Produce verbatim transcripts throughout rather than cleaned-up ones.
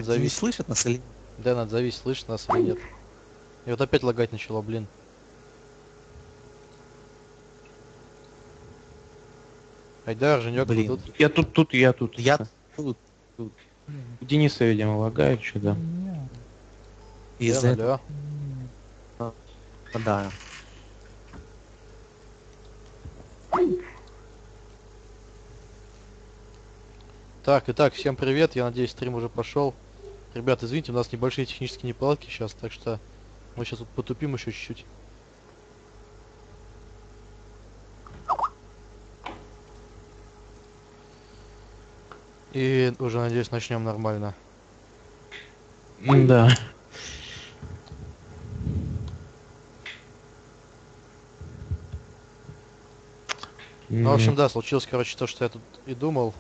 Денис Отзовись. слышит нас или нет? Дэн, отзовись, слышит нас или нет? И вот опять лагать начало, блин. Айдар, Женек, вы Блин. тут? Я тут, тут, я тут. Я тут, тут. У Дениса, видимо, лагает что-то. Из Дэн, этого. алло. Да. Так, итак, всем привет, я надеюсь, стрим уже пошел. Ребят, извините, у нас небольшие технические неполадки сейчас, так что мы сейчас тут потупим еще чуть-чуть. И уже, надеюсь, начнем нормально. Да. Ну, в общем, да, случилось, короче, то, что я тут и думал.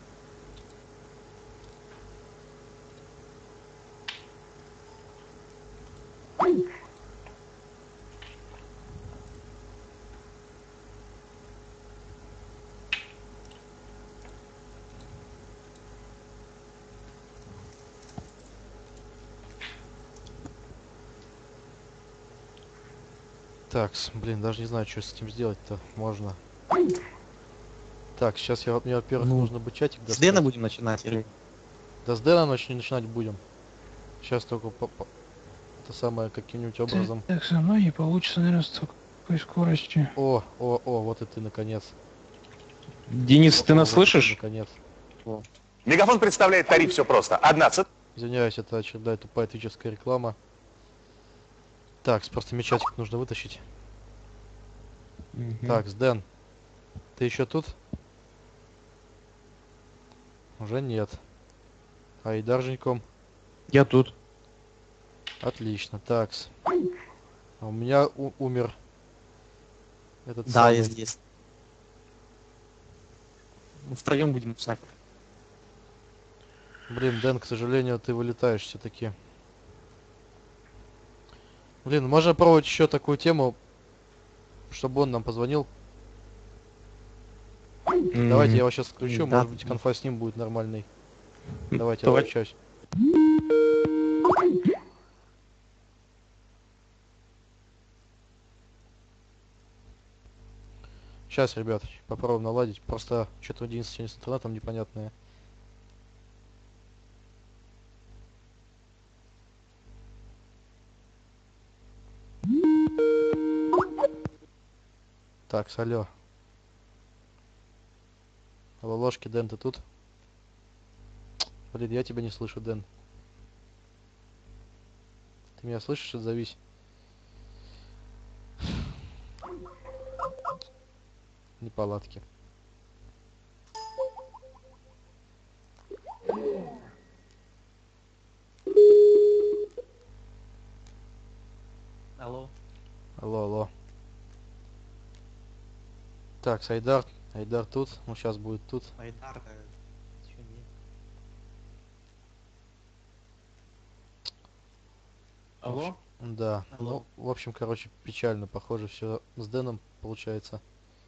Так, так, блин, даже не знаю, что с этим сделать-то можно. Так, сейчас я, мне, во-первых, Ну, нужно бы чатик С достать. Дэна будем начинать или... Да с Дэна нач- начинать будем. Сейчас только по, по- это самое каким-нибудь образом. Так со мной не получится, наверное, с такой скоростью. О, о, о, вот и ты наконец. Денис, ты О, нас вот и ты, слышишь? наконец. Мегафон представляет тариф «Все просто». Одна цена. Извиняюсь, это очередная тупая твичевская реклама. Так, просто мне чатик нужно вытащить. Мгм. Так, Дэн, ты еще тут? Уже нет. А и Дарженьком? Я тут. Отлично. Такс. А у меня у- умер этот Да, самый. я здесь. Мы втроем будем писать. Блин, Дэн, к сожалению, ты вылетаешь все-таки. Блин, можно пробовать еще такую тему, чтобы он нам позвонил. Давайте я его сейчас включу, Да. может быть, конфа с ним будет нормальный. Давайте я Давай. включаюсь. Сейчас, ребят, попробуем наладить. Просто что-то у Дениса сегодня с интернетом непонятное. Так, алло. Алло, ложки, Дэн, ты тут? Блин, я тебя не слышу, Дэн. Ты меня слышишь? Отзовись. Неполадки. Алло. Алло, алло. Так, Айдар. Айдар тут. Ну, сейчас будет тут. Айдар, э, ещё нет. Алло? Да. Алло. Ну, в общем, короче, печально. Похоже, все с Дэном получается.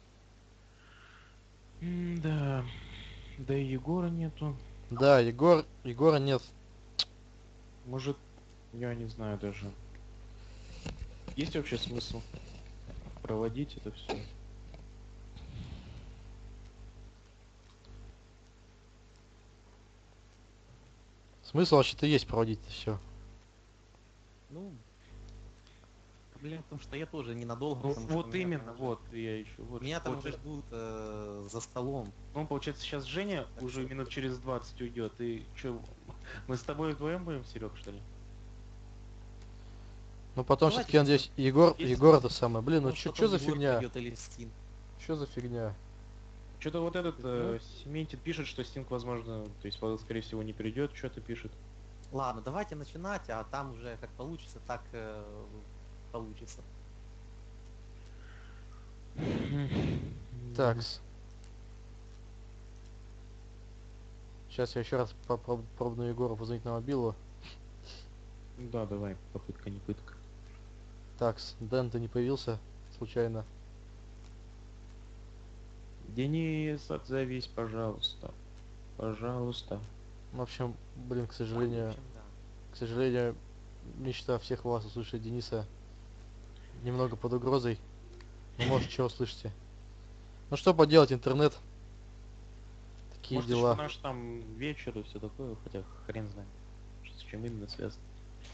Да. Да и Егора нету. Да, Егор. Егора нет. Может, я не знаю даже. Есть вообще смысл проводить это все? Смысл вообще-то есть проводить все. Ну, проблема в том, что я тоже ненадолго. Ну, потому что вот меня именно, там уже- вот я еще вот. Меня там вот, уже ждут э, за столом. Ну, получается, сейчас Женя Так уже что- минут через двадцать уйдет. И что, мы с тобой вдвоем будем, Серег, что ли? Ну, потом Давайте все-таки, я надеюсь, Егор, если- Егор это самое. Блин, ну Может, что потом за Егор фигня? придет или Стин. Что за фигня? Что-то вот этот э, Сементит пишет, что Стинг, возможно, то есть, Павел, скорее всего, не придет, что-то пишет. Ладно, давайте начинать, а там уже как получится, так э, получится. Такс. Сейчас я еще раз попробую Егора позвонить на мобилу. Да, давай, попытка не пытка. Такс, Дэн, ты не появился случайно? Денис, отзовись, пожалуйста. Пожалуйста. В общем, блин, к В сожалению, общем, да. к сожалению, мечта всех вас услышать Дениса немного под угрозой. Ну, может, что услышите. Ну, что поделать, интернет. Такие Может, еще дела. наш там вечер и все такое, хотя хрен знает, что с чем именно связано.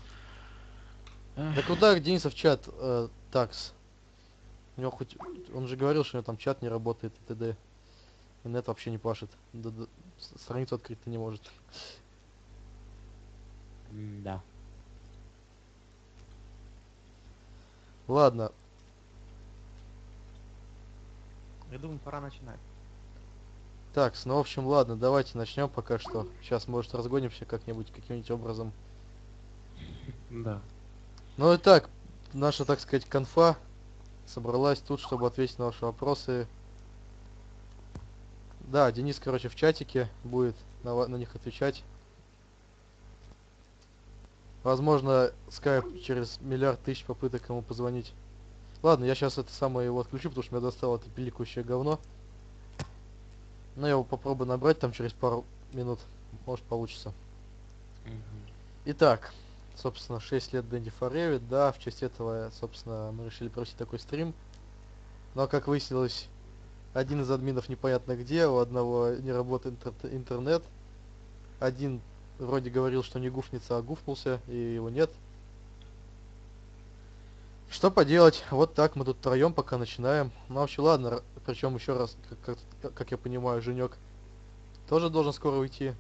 Да куда к Денисов чат, э, такс? У него хоть... Он же говорил, что у него там чат не работает и т.д. И нет вообще не пашет. Да- да, с- страницу открыть-то не может. Да. Ладно. Я думаю, пора начинать. Так, ну, в общем, ладно, давайте начнем пока что. Сейчас, может, разгонимся как-нибудь, каким-нибудь образом. Да. Ну и так, наша, так сказать, конфа собралась тут, чтобы ответить на ваши вопросы. Да, Денис, короче, в чатике будет на, ва- на них отвечать. Возможно, скайп через миллиард тысяч попыток ему позвонить. Ладно, я сейчас это самое его отключу, потому что меня достало это пиликающее говно. Но я его попробую набрать там через пару минут. Может, получится. Мгм. Итак, собственно, шесть лет Дэнди Форевит. Да, в честь этого, собственно, мы решили провести такой стрим. Но, как выяснилось, один из админов непонятно где, у одного не работает интер- интернет. Один вроде говорил, что не гуфнется, а гуфнулся, и его нет. Что поделать? Вот так мы тут втроем пока начинаем. Ну, вообще, ладно, причем еще раз, как, как, как я понимаю, Женек тоже должен скоро уйти.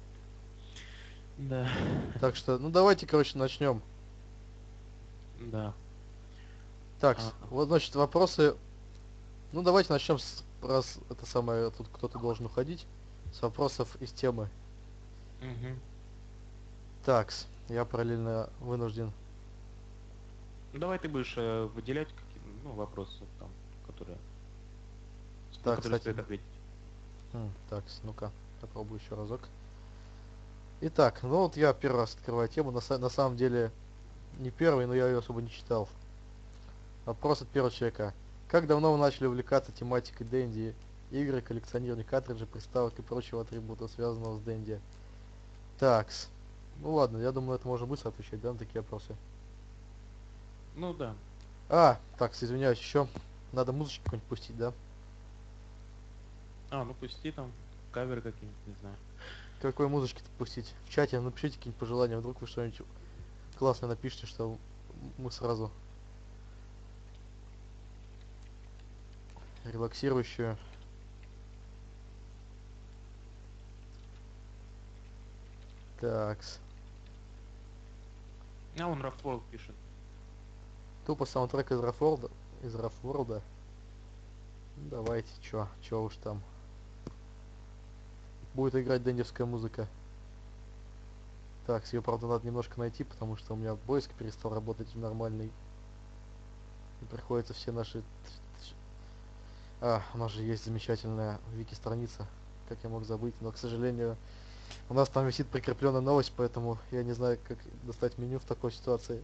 Да. Так что, ну давайте, короче, начнем. Да. Так, А, вот, значит, вопросы. Ну, давайте начнем с, раз это самое, тут кто-то должен уходить, с вопросов из темы. мгм. Такс, я параллельно вынужден. Ну, давай ты будешь э, выделять какие ну, вопросы там, которые, на Так, которые кстати, стоит ответить. м, такс, ну-ка, попробую еще разок. Итак, ну вот я первый раз открываю тему, на, са- на самом деле не первый, но я ее особо не читал. Вопрос от первого человека. Как давно вы начали увлекаться тематикой Дэнди? Игры, коллекционирование картриджей, приставок и прочего атрибута, связанного с Дэнди. Такс. Ну ладно, я думаю, это можно быстро отвечать, да, на такие вопросы. Ну да. А, так, извиняюсь, еще надо музычку какую-нибудь пустить, да? А, ну пусти там каверы какие-нибудь, не знаю. Какой музычки пустить? В чате напишите какие-нибудь пожелания, вдруг вы что-нибудь классное напишите, что мы сразу релаксирующую. Такс. А он Раффорд пишет. Тупо саундтрек из Рафворда. Из Рафворда. Ну, давайте, чё, чё уж там. Будет играть дэндевская музыка. Так, ее, правда, надо немножко найти, потому что у меня поиск перестал работать нормальный. И приходится все наши... А, у нас же есть замечательная вики-страница, как я мог забыть, но, к сожалению, у нас там висит прикрепленная новость, поэтому я не знаю, как достать меню в такой ситуации.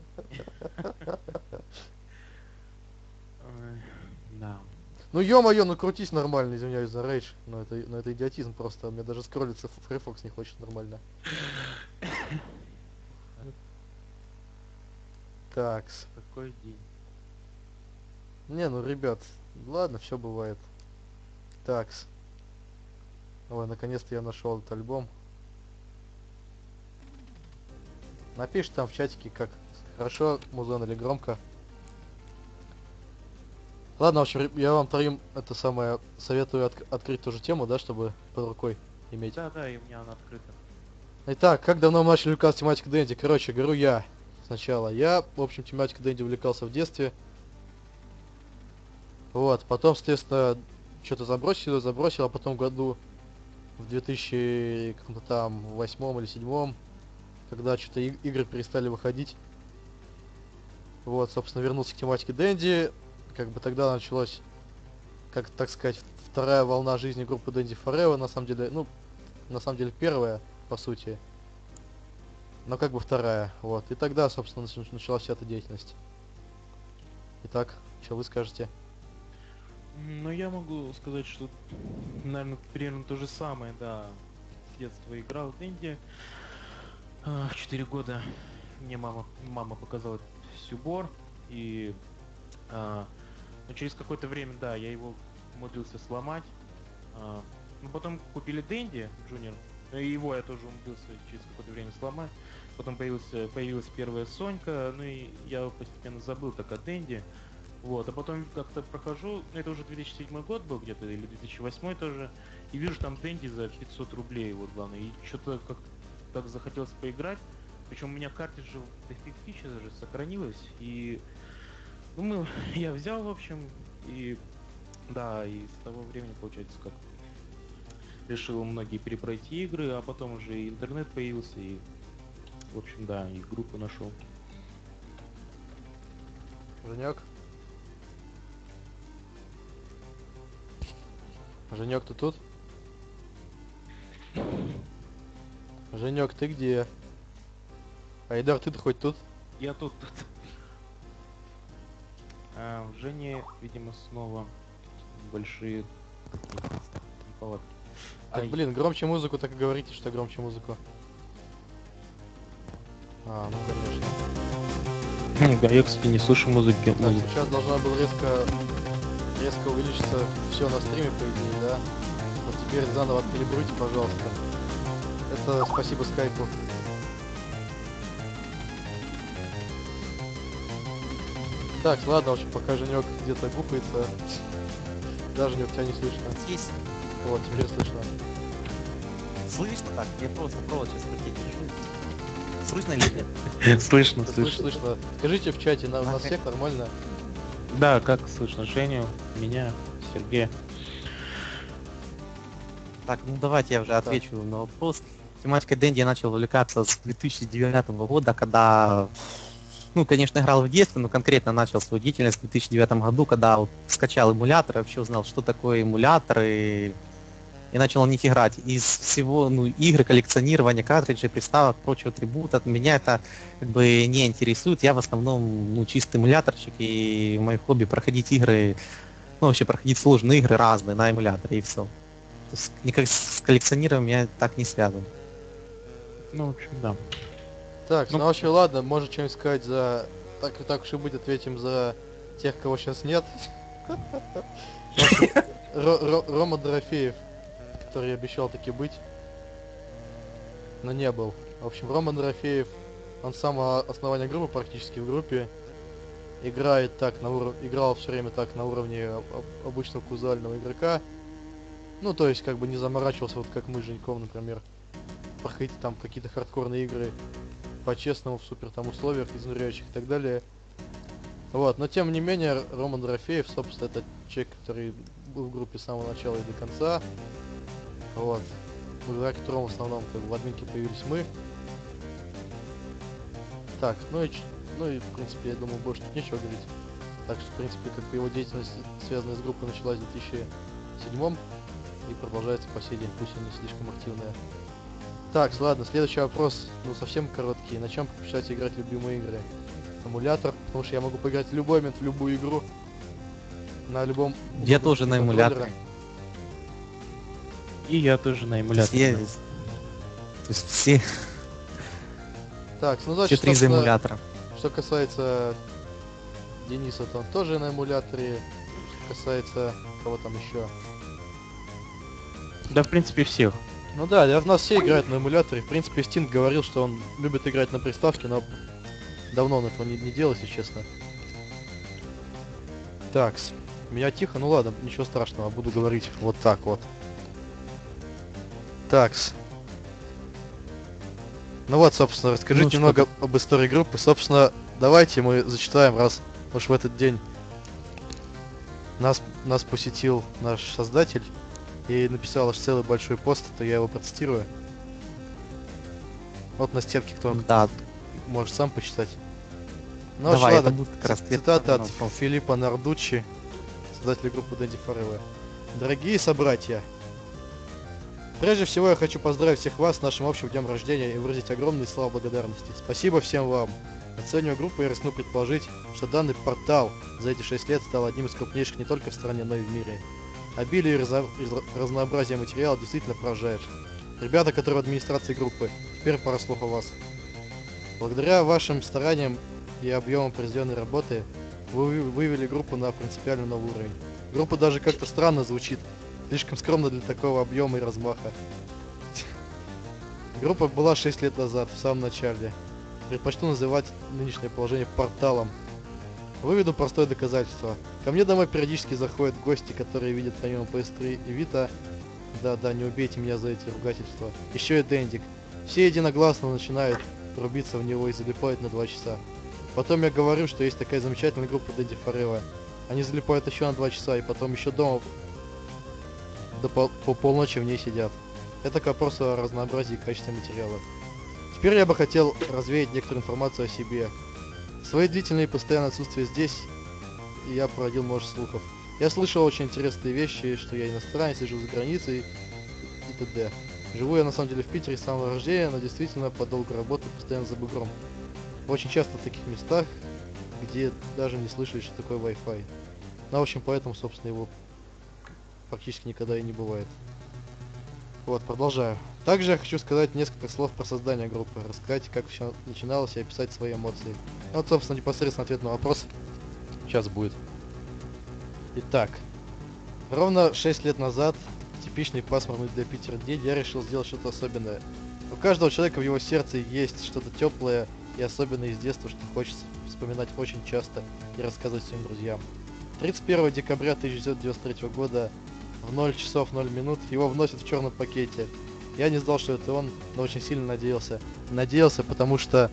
Ой, да. Ну ё-моё, ну крутись нормально, извиняюсь за рейдж, но это, но это идиотизм просто, мне даже скроллиться в Firefox не хочет нормально. Такс. Какой день. Не, ну ребят, ладно, все бывает. Такс. Ой, наконец-то я нашел этот альбом. Напиши там в чатике, как хорошо музон или громко. Ладно, в общем, я вам троим это самое советую отк- открыть ту же тему, да, чтобы под рукой иметь. Да, да, и у меня она открыта. Итак, как давно мы начали увлекаться тематикой Дэнди? Короче, говорю я сначала. Я, в общем, тематикой Дэнди увлекался в детстве. Вот, потом, соответственно, что-то забросил, забросил, а потом году в две тысячи каком-то там восьмом или седьмом, когда что-то и- игры перестали выходить. Вот, собственно, вернулся к тематике Дэнди. Как бы тогда началась, как так сказать, вторая волна жизни группы Дэнди Forever. На самом деле, ну, на самом деле первая, по сути. Но как бы вторая. Вот. И тогда, собственно, нач- началась вся эта деятельность. Итак, что вы скажете? М, Ну, я могу сказать, что, наверное, примерно то же самое, да. с детства играл в Дэнди. А, В четыре года мне мама, мама показала Сюбор, и а, ну, через какое-то время, да, я его умудрился сломать. А, ну, потом купили Дэнди Джуниор, и его я тоже умудрился через какое-то время сломать. Потом появился, появилась первая Сонька, ну и я постепенно забыл так о Дэнди. Вот, а потом как-то прохожу, ну, это уже две тысячи седьмой год был где-то, или две тысячи восьмой тоже, и вижу там Дэнди за пятьсот рублей, вот главное, и что-то как так захотелось поиграть, причем у меня картриджи дофигища даже сохранилось, и думаю, я взял, в общем, и да, и с того времени, получается, как решил многие перепройти игры, а потом уже и интернет появился, и, в общем, да, и группу нашел. Женек? Женек, ты тут? Женек, ты где? Айдар, ты-то хоть тут? Я тут, тут. А, в Жене, видимо, снова большие неполадки. Так, Ай. блин, громче музыку, так и говорите, что громче музыку. А, ну конечно. Да, я, кстати, не слышу музыки. Так, музыки. сейчас должна была резко, резко увеличиться все на стриме, по идее, да? Вот теперь заново откалибруйте, пожалуйста. Это спасибо скайпу. Так, ладно, в общем, пока Женек где-то гукается. Да, Женек, тебя не слышно. Здесь Вот, теперь слышно. слышно так? Я просто провод сейчас хотеть держу. Слышно или нет? Слышно, Да, слышно, слышно. слышно. Скажите в чате, на, у нас Ага. всех нормально? Да, как слышно Женю, меня, Сергея. Так, ну давайте я уже Так. отвечу на вопрос. Тематикой Дэнди я начал увлекаться с две тысячи девятого года, когда, ну, конечно, играл в детстве, но конкретно начал свою деятельность в две тысячи девятом году, когда вот скачал эмулятор, вообще узнал, что такое эмулятор, и, и начал на них играть. Из всего, ну, игры, коллекционирования картриджей, приставок, прочего атрибута, меня это как бы не интересует. Я в основном, ну, чистый эмуляторщик, и мое хобби проходить игры, ну, вообще проходить сложные игры разные на эмуляторе, и все. То есть никак с коллекционированием я так не связан. Ну, в общем, да. Так, ну, Ну. в общем, ладно, можно что-нибудь сказать за... Так, так уж и быть, ответим за тех, кого сейчас нет. В общем, Ро- Ро- Рома Дорофеев, который обещал таки быть, но не был. В общем, Рома Дорофеев, он с самого основания группы, практически в группе, играет так на уровне, играл все время так на уровне об- об- обычного казуального игрока. Ну, то есть, как бы не заморачивался, вот как мы с Женьком, например, проходить там какие-то хардкорные игры по-честному в супер там условиях, изнуряющих и так далее. Вот, но тем не менее, Роман Дорофеев, собственно, это человек, который был в группе с самого начала и до конца. Вот. Благодаря которому в основном как бы, в админке появились мы. Так, ну и, ч- ну и в принципе, я думаю, больше тут нечего говорить. Так что, в принципе, как бы его деятельность, связанная с группой, началась в две тысячи седьмом и продолжается по сей день, пусть и не слишком активная. Так, ладно, следующий вопрос, ну совсем короткий. На чем предпочитаете играть в любимые игры? Эмулятор, потому что я могу поиграть в любой момент в любую игру. На любом... Я тоже на контроллера. эмуляторе. И я тоже на То есть, эмуляторе. я- да. то есть все, Так, ну все значит, три за собственно, эмулятора. что касается Дениса, то он тоже на эмуляторе. Что касается кого там еще. Да, в принципе, всех. Ну да, для нас все играют на эмуляторе. В принципе, Стинг говорил, что он любит играть на приставке, но давно он этого не, не делал, если честно. Такс. Меня тихо, ну ладно, ничего страшного, буду говорить вот так вот. Такс. Ну вот, собственно, расскажите Ну, что немного об истории группы. Собственно, давайте мы зачитаем, раз уж в этот день нас, нас посетил наш создатель и написал аж целый большой пост, то я его процитирую. Вот на стенке, кто Да, может сам почитать. Ну, давай, ладно, это будет как раз ответ цитата на от вопрос. Филиппа Нардуччи, создателя группы Dandy Forever. Дорогие собратья, прежде всего я хочу поздравить всех вас с нашим общим днем рождения и выразить огромные слова благодарности. Спасибо всем вам. Оценивая группу, я рискну предположить, что данный портал за эти шесть лет стал одним из крупнейших не только в стране, но и в мире. Обилие и разо- из- разнообразие материала действительно поражает. Ребята, которые в администрации группы, теперь пара слов о вас. Благодаря вашим стараниям и объемам произведенной работы вы вывели группу на принципиально новый уровень. Группа даже как-то странно звучит, слишком скромно для такого объема и размаха. Группа была шесть лет назад, в самом начале. Предпочту называть нынешнее положение порталом. Выведу простое доказательство. Ко мне домой периодически заходят гости, которые видят помимо пи эс три и Vita. Да-да, не убейте меня за эти ругательства. Еще и Дендик. Все единогласно начинают рубиться в него и залипают на два часа. Потом я говорю, что есть такая замечательная группа Денди Forever. Они залипают еще на два часа и потом еще дома до пол по полночи в ней сидят. Это к вопросу о разнообразии и качестве материала. Теперь я бы хотел развеять некоторую информацию о себе. В свои длительные и постоянное отсутствие здесь я породил множество слухов. Я слышал очень интересные вещи, что я иностранец, и живу за границей и т.д. Живу я на самом деле в Питере с самого рождения, но действительно по долгу работы постоянно за бугром. Очень часто в таких местах, где даже не слышали, что такое Wi-Fi. Ну, в общем, поэтому, собственно, его практически никогда и не бывает. Вот, продолжаю. Также я хочу сказать несколько слов про создание группы, рассказать, как все начиналось и описать свои эмоции. Вот, собственно, непосредственно ответ на вопрос сейчас будет. Итак, ровно шесть лет назад, типичный пасмурный для Питера день, я решил сделать что-то особенное. У каждого человека в его сердце есть что-то теплое и особенное из детства, что хочется вспоминать очень часто и рассказывать своим друзьям. тридцать первого декабря тысяча девятьсот девяносто третьего года в ноль часов ноль минут его вносят в черном пакете. Я не знал, что это он, но очень сильно надеялся. Надеялся, потому что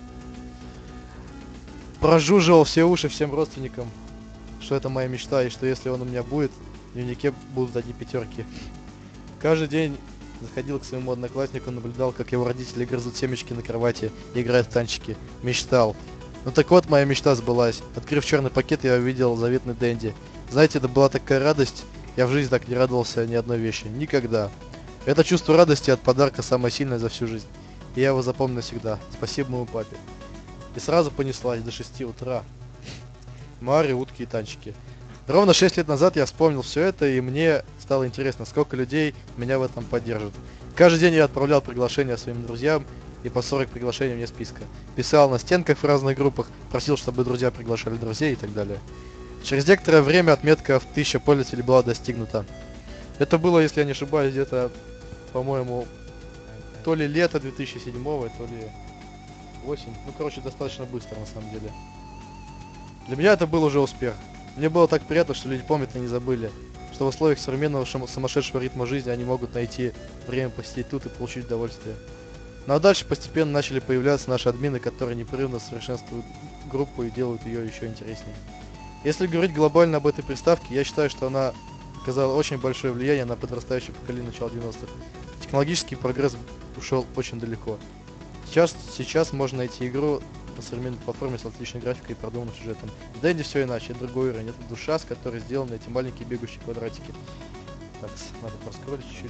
прожужживал все уши всем родственникам, что это моя мечта, и что если он у меня будет, в дневнике будут одни пятерки. Каждый день заходил к своему однокласснику, наблюдал, как его родители грызут семечки на кровати и играют в танчики. Мечтал. Ну так вот, моя мечта сбылась. Открыв черный пакет, я увидел заветный Дэнди. Знаете, это была такая радость, я в жизни так не радовался ни одной вещи. Никогда. Это чувство радости от подарка самое сильное за всю жизнь. И я его запомню навсегда. Спасибо моему папе. И сразу понеслась до шести утра. Мари, утки и танчики. Ровно шесть лет назад я вспомнил все это, и мне стало интересно, сколько людей меня в этом поддержит. Каждый день я отправлял приглашения своим друзьям, и по сорок приглашений мне списка. Писал на стенках в разных группах, просил, чтобы друзья приглашали друзей и так далее. Через некоторое время отметка в тысячу пользователей была достигнута. Это было, если я не ошибаюсь, где-то, по-моему, то ли лето две тысячи седьмого, то ли осень. Ну, короче, достаточно быстро, на самом деле. Для меня это был уже успех. Мне было так приятно, что люди помнят и не забыли, что в условиях современного сумасшедшего ритма жизни они могут найти время посидеть тут и получить удовольствие. Ну а дальше постепенно начали появляться наши админы, которые непрерывно совершенствуют группу и делают ее еще интереснее. Если говорить глобально об этой приставке, я считаю, что она оказала очень большое влияние на подрастающее поколение начала девяностых. Технологический прогресс ушел очень далеко. Сейчас, сейчас можно найти игру на современной платформе с отличной графикой и продуманным сюжетом. В Дэнди все иначе, это другой уровень, это душа, с которой сделаны эти маленькие бегущие квадратики. Так, надо проскролить чуть-чуть.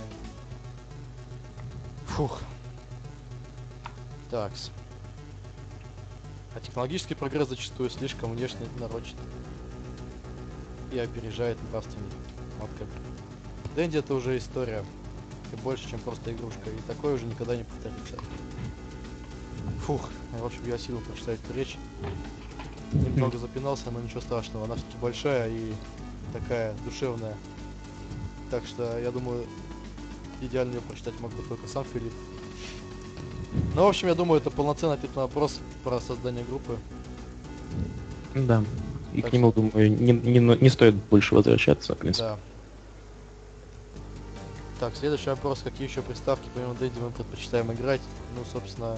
Фух. Такс. А технологический прогресс зачастую слишком внешне нарочит и опережает нравственный. Вот как. Дэнди это уже история, и больше, чем просто игрушка, и такое уже никогда не повторится. Фух, в общем, я силу прочитать эту речь. Немного запинался, но ничего страшного, она все-таки большая и такая душевная. Так что, я думаю, идеально ее прочитать мог бы только сам Филипп. Ну, в общем, я думаю, это полноценный ответ на вопрос про создание группы. Да. И Так к нему, думаю, не, не, не стоит больше возвращаться, в принципе. Да. Так, следующий вопрос. Какие еще приставки помимо Дэнди мы предпочитаем играть? Ну, собственно,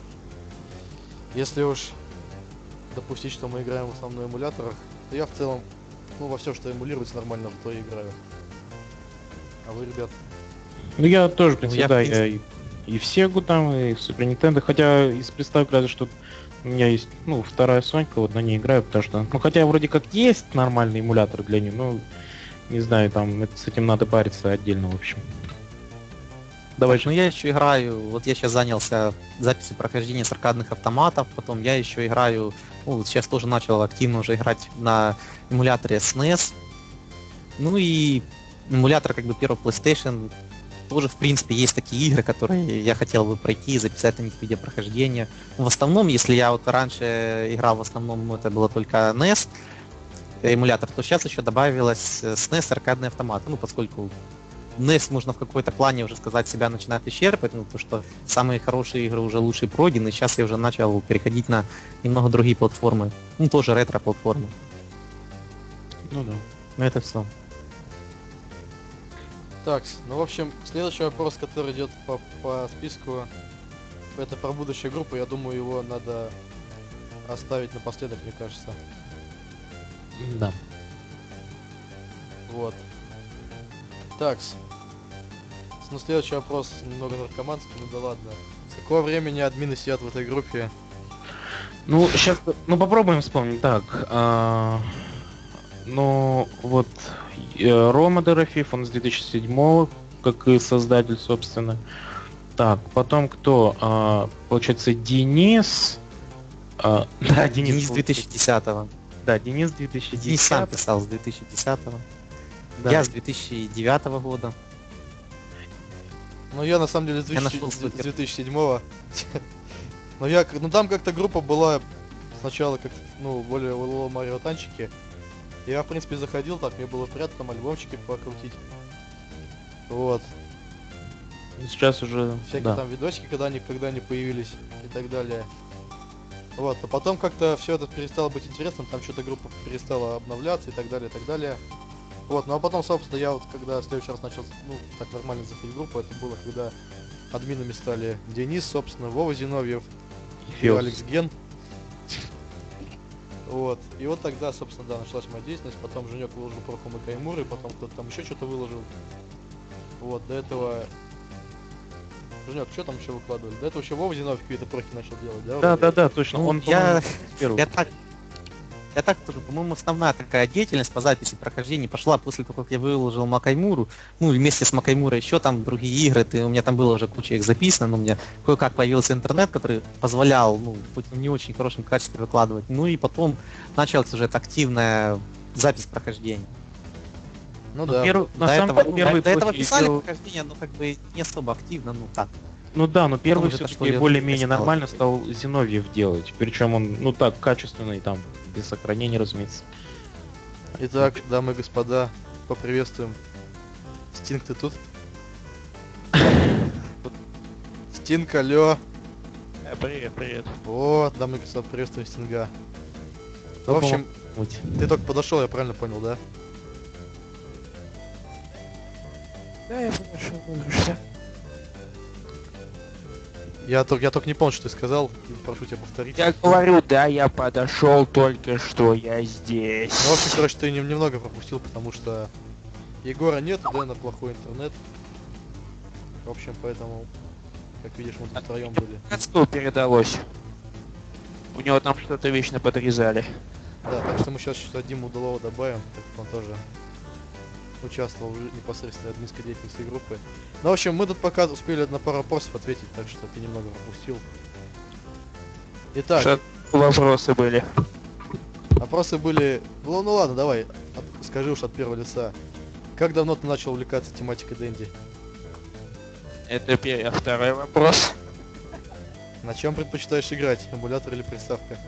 если уж допустить, что мы играем в основном на эмуляторах, то я в целом, ну, во все, что эмулируется нормально, в то и играю. А вы, ребят? Ну, я тоже, в принципе, я, в да, принципе- я и, и в Сегу там, и в Супер Нинтендо, хотя из приставок разве что у меня есть, ну, вторая Сонька, вот на ней играю, потому что, ну, хотя вроде как есть нормальный эмулятор для нее, но, не знаю, там, это, с этим надо париться отдельно, в общем. Давай, Так, ну я еще играю, вот я сейчас занялся записью прохождения с аркадных автоматов, потом я еще играю, ну вот сейчас тоже начал активно уже играть на эмуляторе эс эн и эс, ну и эмулятор как бы первого PlayStation тоже, в принципе, есть такие игры, которые я хотел бы пройти и записать на них видеопрохождение. В основном, если я вот раньше играл, в основном, ну, это было только эн и эс, эмулятор, то сейчас еще добавилось эс эн и эс аркадные автоматы, ну, поскольку эн и эс можно в какой-то плане уже сказать себя начинает исчерпывать, ну, то что самые хорошие игры уже лучше пройдены, сейчас я уже начал переходить на немного другие платформы, ну, тоже ретро-платформы. Ну да. Ну, это все. Так, ну в общем, следующий вопрос, который идет по, по списку, это про будущую группу. Я думаю, его надо оставить напоследок, мне кажется. Да. Вот. Так. Ну, следующий вопрос немного наркоманский, ну да ладно. С какого времени админы сидят в этой группе? Ну, сейчас, ну попробуем вспомнить. Так, а, ну вот э, Рома Дорофеев, он с две тысячи седьмого, как и создатель, собственно. Так, потом кто? А, получается, Денис. А, да, Денис. Денис две тысячи десятого. Да, Денис две тысячи десятого. Денис сам писал с две тысячи десятого. Да. Я с две тысячи девятого года. Ну, я на самом деле с Я 2000 нашел с свой две тысячи седьмого. Но я, к- ну там как-то группа была сначала как, ну, более Марио танчики. Я, в принципе, заходил, так, мне было приятно там альбомчики покрутить. Вот. Сейчас уже. Всякие Да. там видосики, когда они, когда они появились и так далее. Вот, а потом как-то все это перестало быть интересным, там что-то группа перестала обновляться и так далее, и так далее. Вот, ну а потом, собственно, я вот когда в следующий раз начал, ну, так нормально заходить в группу, это было, когда админами стали Денис, собственно, Вова Зиновьев И и Филс. Алекс Ген. Вот, и вот тогда, собственно, да, началась моя деятельность, потом Женек выложил про Хома Каймуры, потом кто-то там еще что-то выложил. Вот, до этого... Женек, что там еще выкладывали? До этого еще Вова Зиновьев какие-то прохи начал делать, да? Да, вроде? да, да, точно. Ну, Он, я- по-моему, с первого. Я так, я так скажу, по-моему, основная такая деятельность по записи прохождений пошла после того, как я выложил Макаймуру. Ну, и вместе с Макаймурой еще там другие игры. Ты, у меня там было уже куча их записано, но у меня кое-как появился интернет, который позволял, ну, хоть в не очень хорошем качестве выкладывать. Ну и потом началась уже эта активная запись прохождений. Ну Ну, да. перв- на до самом этого, деле, ну, первый до этого после писали делал- прохождения, но как бы не особо активно, ну так. Ну да, но первый уже все-таки дошло до более-менее этого. нормально стал Зиновьев делать. Причем он, ну так, качественный, там, без сохранения, разумеется. Итак, дамы и господа, поприветствуем. Стинг, ты тут? Стинг, алло. Привет, привет. Вот, дамы и господа, приветствуем Стинга. В общем, ты только подошел, я правильно понял, да? Да, я подошел уже. Я только, я только не понял, что ты сказал. Прошу тебя повторить. Я говорю, да, я подошел только что, я здесь. Ну, в общем, короче, ты нем- немного пропустил, потому что Егора нет, Дэна плохой интернет. В общем, поэтому, как видишь, мы тут втроем были. Отцу передалось. У него там что-то вечно подрезали. Да, так что мы сейчас что Диму Удалова добавим, так как он тоже участвовал в жи- непосредственно админской деятельности группы. Ну, в общем, мы тут пока успели на пару вопросов ответить, так что ты немного пропустил. Итак, Что вопросы были? вопросы были... Ну, ну ладно, давай, от- скажи уж от первого лица. Как давно ты начал увлекаться тематикой Дэнди? Это первый, второй вопрос. На чем предпочитаешь играть? Эмулятор или приставка?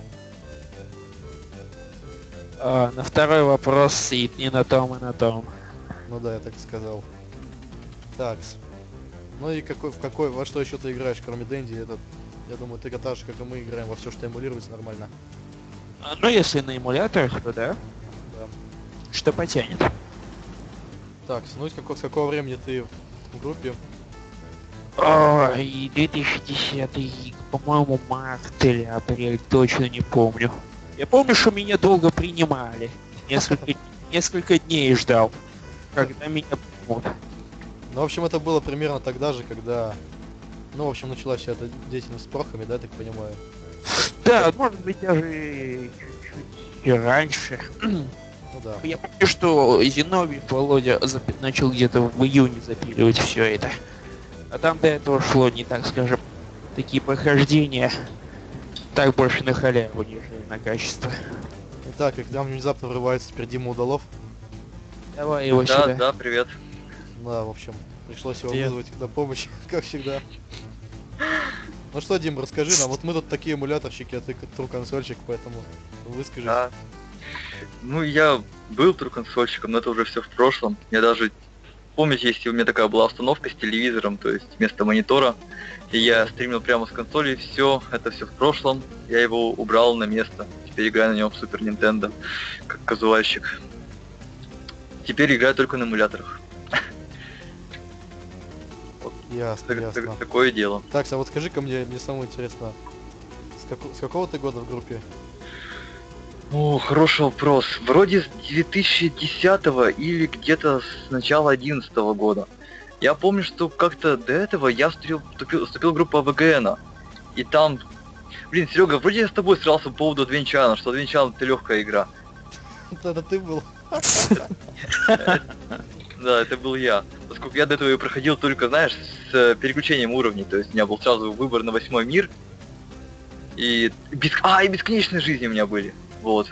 А, на второй вопрос и не на том, и на том. Ну да, я так и сказал. Так. Ну и какой, в какой, во что еще ты играешь, кроме Дэнди? Это, я думаю, ты так же, как и мы, играем во все, что эмулируется нормально. А, ну, если на эмуляторах, то да. Да. Что потянет. Так, ну и с какого, с какого времени ты в группе? Ой, две тысячи десятый, по-моему, март или апрель, точно не помню. Я помню, что меня долго принимали. Несколько, несколько дней ждал, когда меня примут. Ну, в общем, это было примерно тогда же, когда... Ну, в общем, началась вся эта деятельность с прохами, да, я так понимаю? Да, может быть, даже чуть-чуть раньше. Ну да. Я помню, что Зиновьев Володя запи- начал где-то в июне запиливать все это. А там до этого шло, не так скажем, такие прохождения. Так больше на халяву, нежели на качество. Итак, и к нам внезапно врывается теперь Дима Удалов. Давай его Да, сюда. да, привет. Да, в общем, Пришлось его Привет. вызвать на помощь, как всегда. Ну что, Дим, расскажи нам, вот мы тут такие эмуляторщики, а ты как тру-консольщик, поэтому выскажись. Да. Ну, я был тру-консольщиком, но это уже все в прошлом. Я даже, помните, если у меня такая была установка с телевизором, то есть вместо монитора, и я стримил прямо с консоли, все, это все в прошлом. Я его убрал на место. Теперь играю на нем в Супер Нинтендо, как казуальщик. Теперь играю только на эмуляторах. Ясно, Так- ясно. так- Такое дело. Так, а вот скажи-ка мне, мне самое интересно, с, како- с какого ты года в группе? О, хороший вопрос. Вроде с две тысячи десятого или где-то с начала одиннадцатого года. Я помню, что как-то до этого я вступил, вступил, вступил в группу АВГНа. И там... Блин, Серега, вроде я с тобой срался по поводу Адвенчана, что Адвенчан это легкая игра. Это ты был. Да, это был я. Поскольку я до этого ее проходил только, знаешь, с э, переключением уровней. То есть у меня был сразу выбор на восьмой мир. И... Бес... А, и бесконечные жизни у меня были. Вот.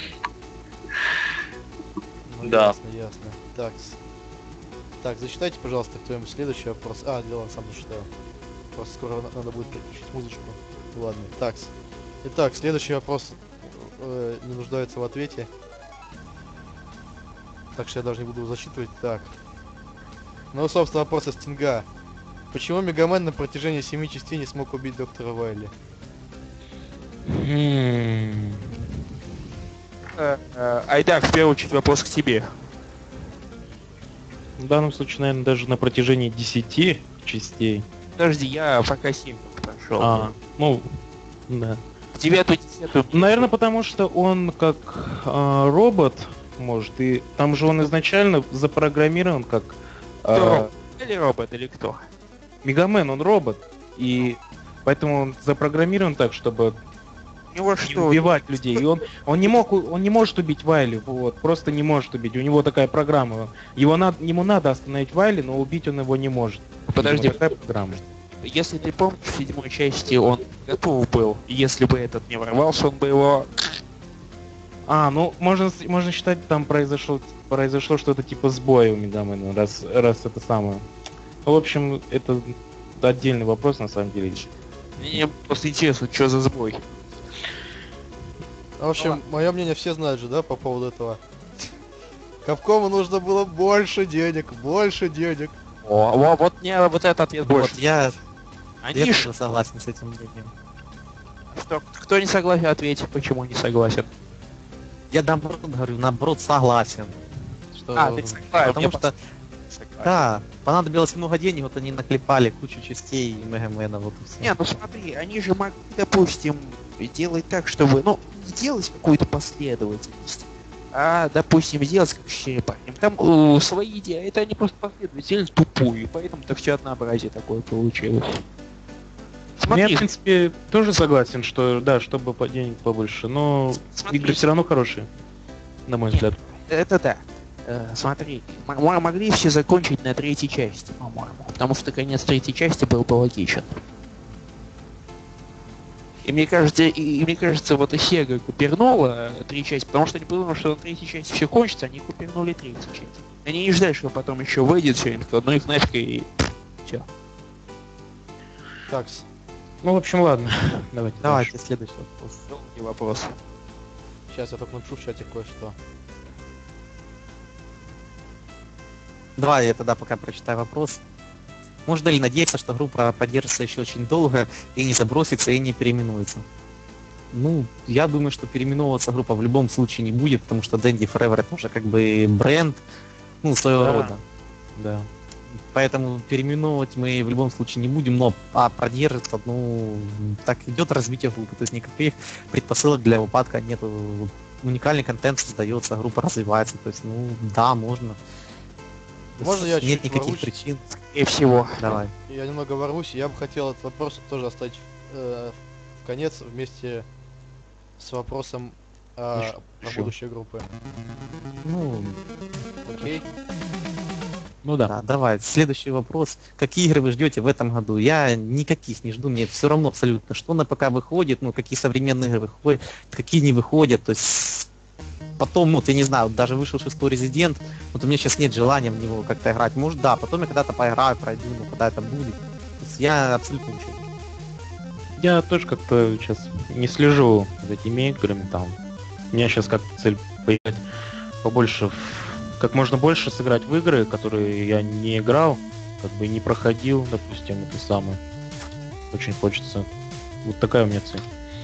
Ну, Да. Ясно, ясно. Так. с- Так, зачитайте, пожалуйста, кто-нибудь следующий вопрос. А, да ладно, сам зачитаю. Просто скоро на- надо будет переключить музычку. Ладно, так. с- Итак, следующий вопрос э, не нуждается в ответе. Так что я даже не буду его зачитывать. Так. Ну, собственно, вопрос от Стинга. Почему Мегамен на протяжении семи частей не смог убить доктора Вайли? М. Э, э, Айдар, в первую очередь вопрос к тебе. В данном случае, наверное, даже на протяжении десяти частей. Подожди, я пока семь прошел. А, ну, да. Девятую, десятую. Наверное, потому что он как а, робот, может, и там же он изначально запрограммирован как а, Или робот, или кто? Мегамен, он робот, и поэтому он запрограммирован так, чтобы У него не что? убивать людей. И он, он не мог, у- он не может убить Вайли, вот, просто не может убить. У него такая программа. Его надо, ему надо остановить Вайли, но убить он его не может. Подожди, Видимо, такая программа. если ты помнишь, в седьмой части он готов был. И если бы этот не ворвался, он бы его... А, ну можно с- можно считать, там произошло произошло что-то типа сбоя у Мегамена, раз раз это самое. В общем, это отдельный вопрос на самом деле. Мне просто интересно, что за сбой. В общем, мое мнение все знают же, да, по поводу этого. Капкому нужно было больше денег, больше денег. О, во- вот мне вот этот ответ больше. Вот, я, Они я ж... тоже согласен с этим мнением. Что, кто не согласен, ответь, почему не согласен. Я наоборот говорю, наоборот согласен. Что... А, ты согласен. Потому я что, согласен. да, понадобилось много денег, вот они наклепали кучу частей Мегамена, вот и все. Не, ну смотри, они же могли, допустим, делать так, чтобы, ну, не делать какую-то последовательность, а, допустим, сделать как с черепахами. Там э, свои идеи, это они просто последовательность тупую, и поэтому так все однообразие такое получилось. Ну, Я, Смотри, в принципе, тоже согласен, что да, чтобы по- денег побольше, но смотри, игры все равно хорошие, на мой взгляд. это да. Э, смотри, м- м- могли все закончить на третьей части, по-моему, потому что конец третьей части был бы логичен. И мне кажется, и, и мне кажется, вот и Sega купернула э, три части, потому что они подумали, что на третьей части все кончится, они купернули третью часть. Они не ждали, что потом еще выйдет что-нибудь, одну их нафиг и все. Так, с- Ну, в общем, ладно. Давайте. Давайте следующий вопрос. Долгий вопрос. сейчас я только напишу в чате кое-что. Давай я тогда пока прочитаю вопрос. Можно ли надеяться, что группа поддержится еще очень долго и не забросится и не переименуется? Ну, я думаю, что переименовываться группа в любом случае не будет, потому что Dandy Forever это уже как бы бренд, ну, своего Да. рода. Да. Поэтому переименовывать мы в любом случае не будем, но а продержится, ну, так идет развитие группы, то есть никаких предпосылок для упадка нету. Уникальный контент создается, группа развивается, то есть, ну, да, можно. Можно я Нет чуть никаких ворвусь? причин. И всего. Давай. Я немного ворвусь, я бы хотел этот вопрос тоже оставить э, в конец вместе с вопросом о, Хорошо. о будущей группы. Ну, Окей? Ну да. да, давай. Следующий вопрос. Какие игры вы ждете в этом году? Я никаких не жду, мне все равно абсолютно, что на ПК выходит, ну, какие современные игры выходят, какие не выходят. То есть потом, ну, ты не знаю, вот даже вышел шестой Резидент, вот у меня сейчас нет желания в него как-то играть. Может, да, потом я когда-то поиграю, пройду, но когда это будет. То есть я абсолютно ничего. Я тоже как-то сейчас не слежу за этими играми там. У меня сейчас как цель поиграть побольше, в... как можно больше сыграть в игры, которые я не играл, как бы не проходил, допустим, это самое. Очень хочется. Вот такая у меня цель.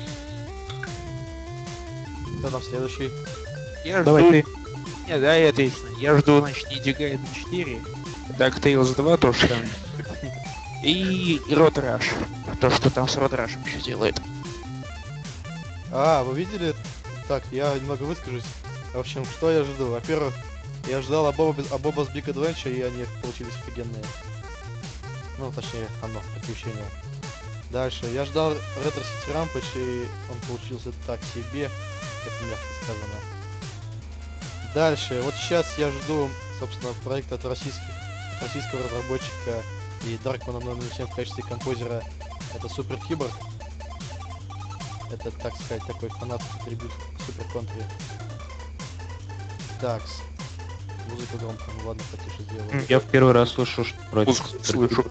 Кто там следующий? Я Давай жду... ты. Нет, да, я ответственно. Я жду, значит, Ninja Gaiden четыре, DuckTales два, то, что там... И Road Rush. То, что там с Road Rush еще делает. А, вы видели? Так, я немного выскажусь. В общем, что я жду? Во-первых, я ждал Абоба Абобас Big Adventure, и они получились офигенные. Ну, точнее, оно, приключение. Дальше, я ждал Retro City Rampage, и он получился так себе, как мягко сказано. Дальше, вот сейчас я жду, собственно, проект от российских, российского разработчика и Даркмана номер семь в качестве композера. Это Супер Киборг. Это, так сказать, такой фанатский трибют Супер Контри. Такс. Музыка громко, ну ладно, потише сделаю. Я в первый раз слышу, что про это. Музыку слышу.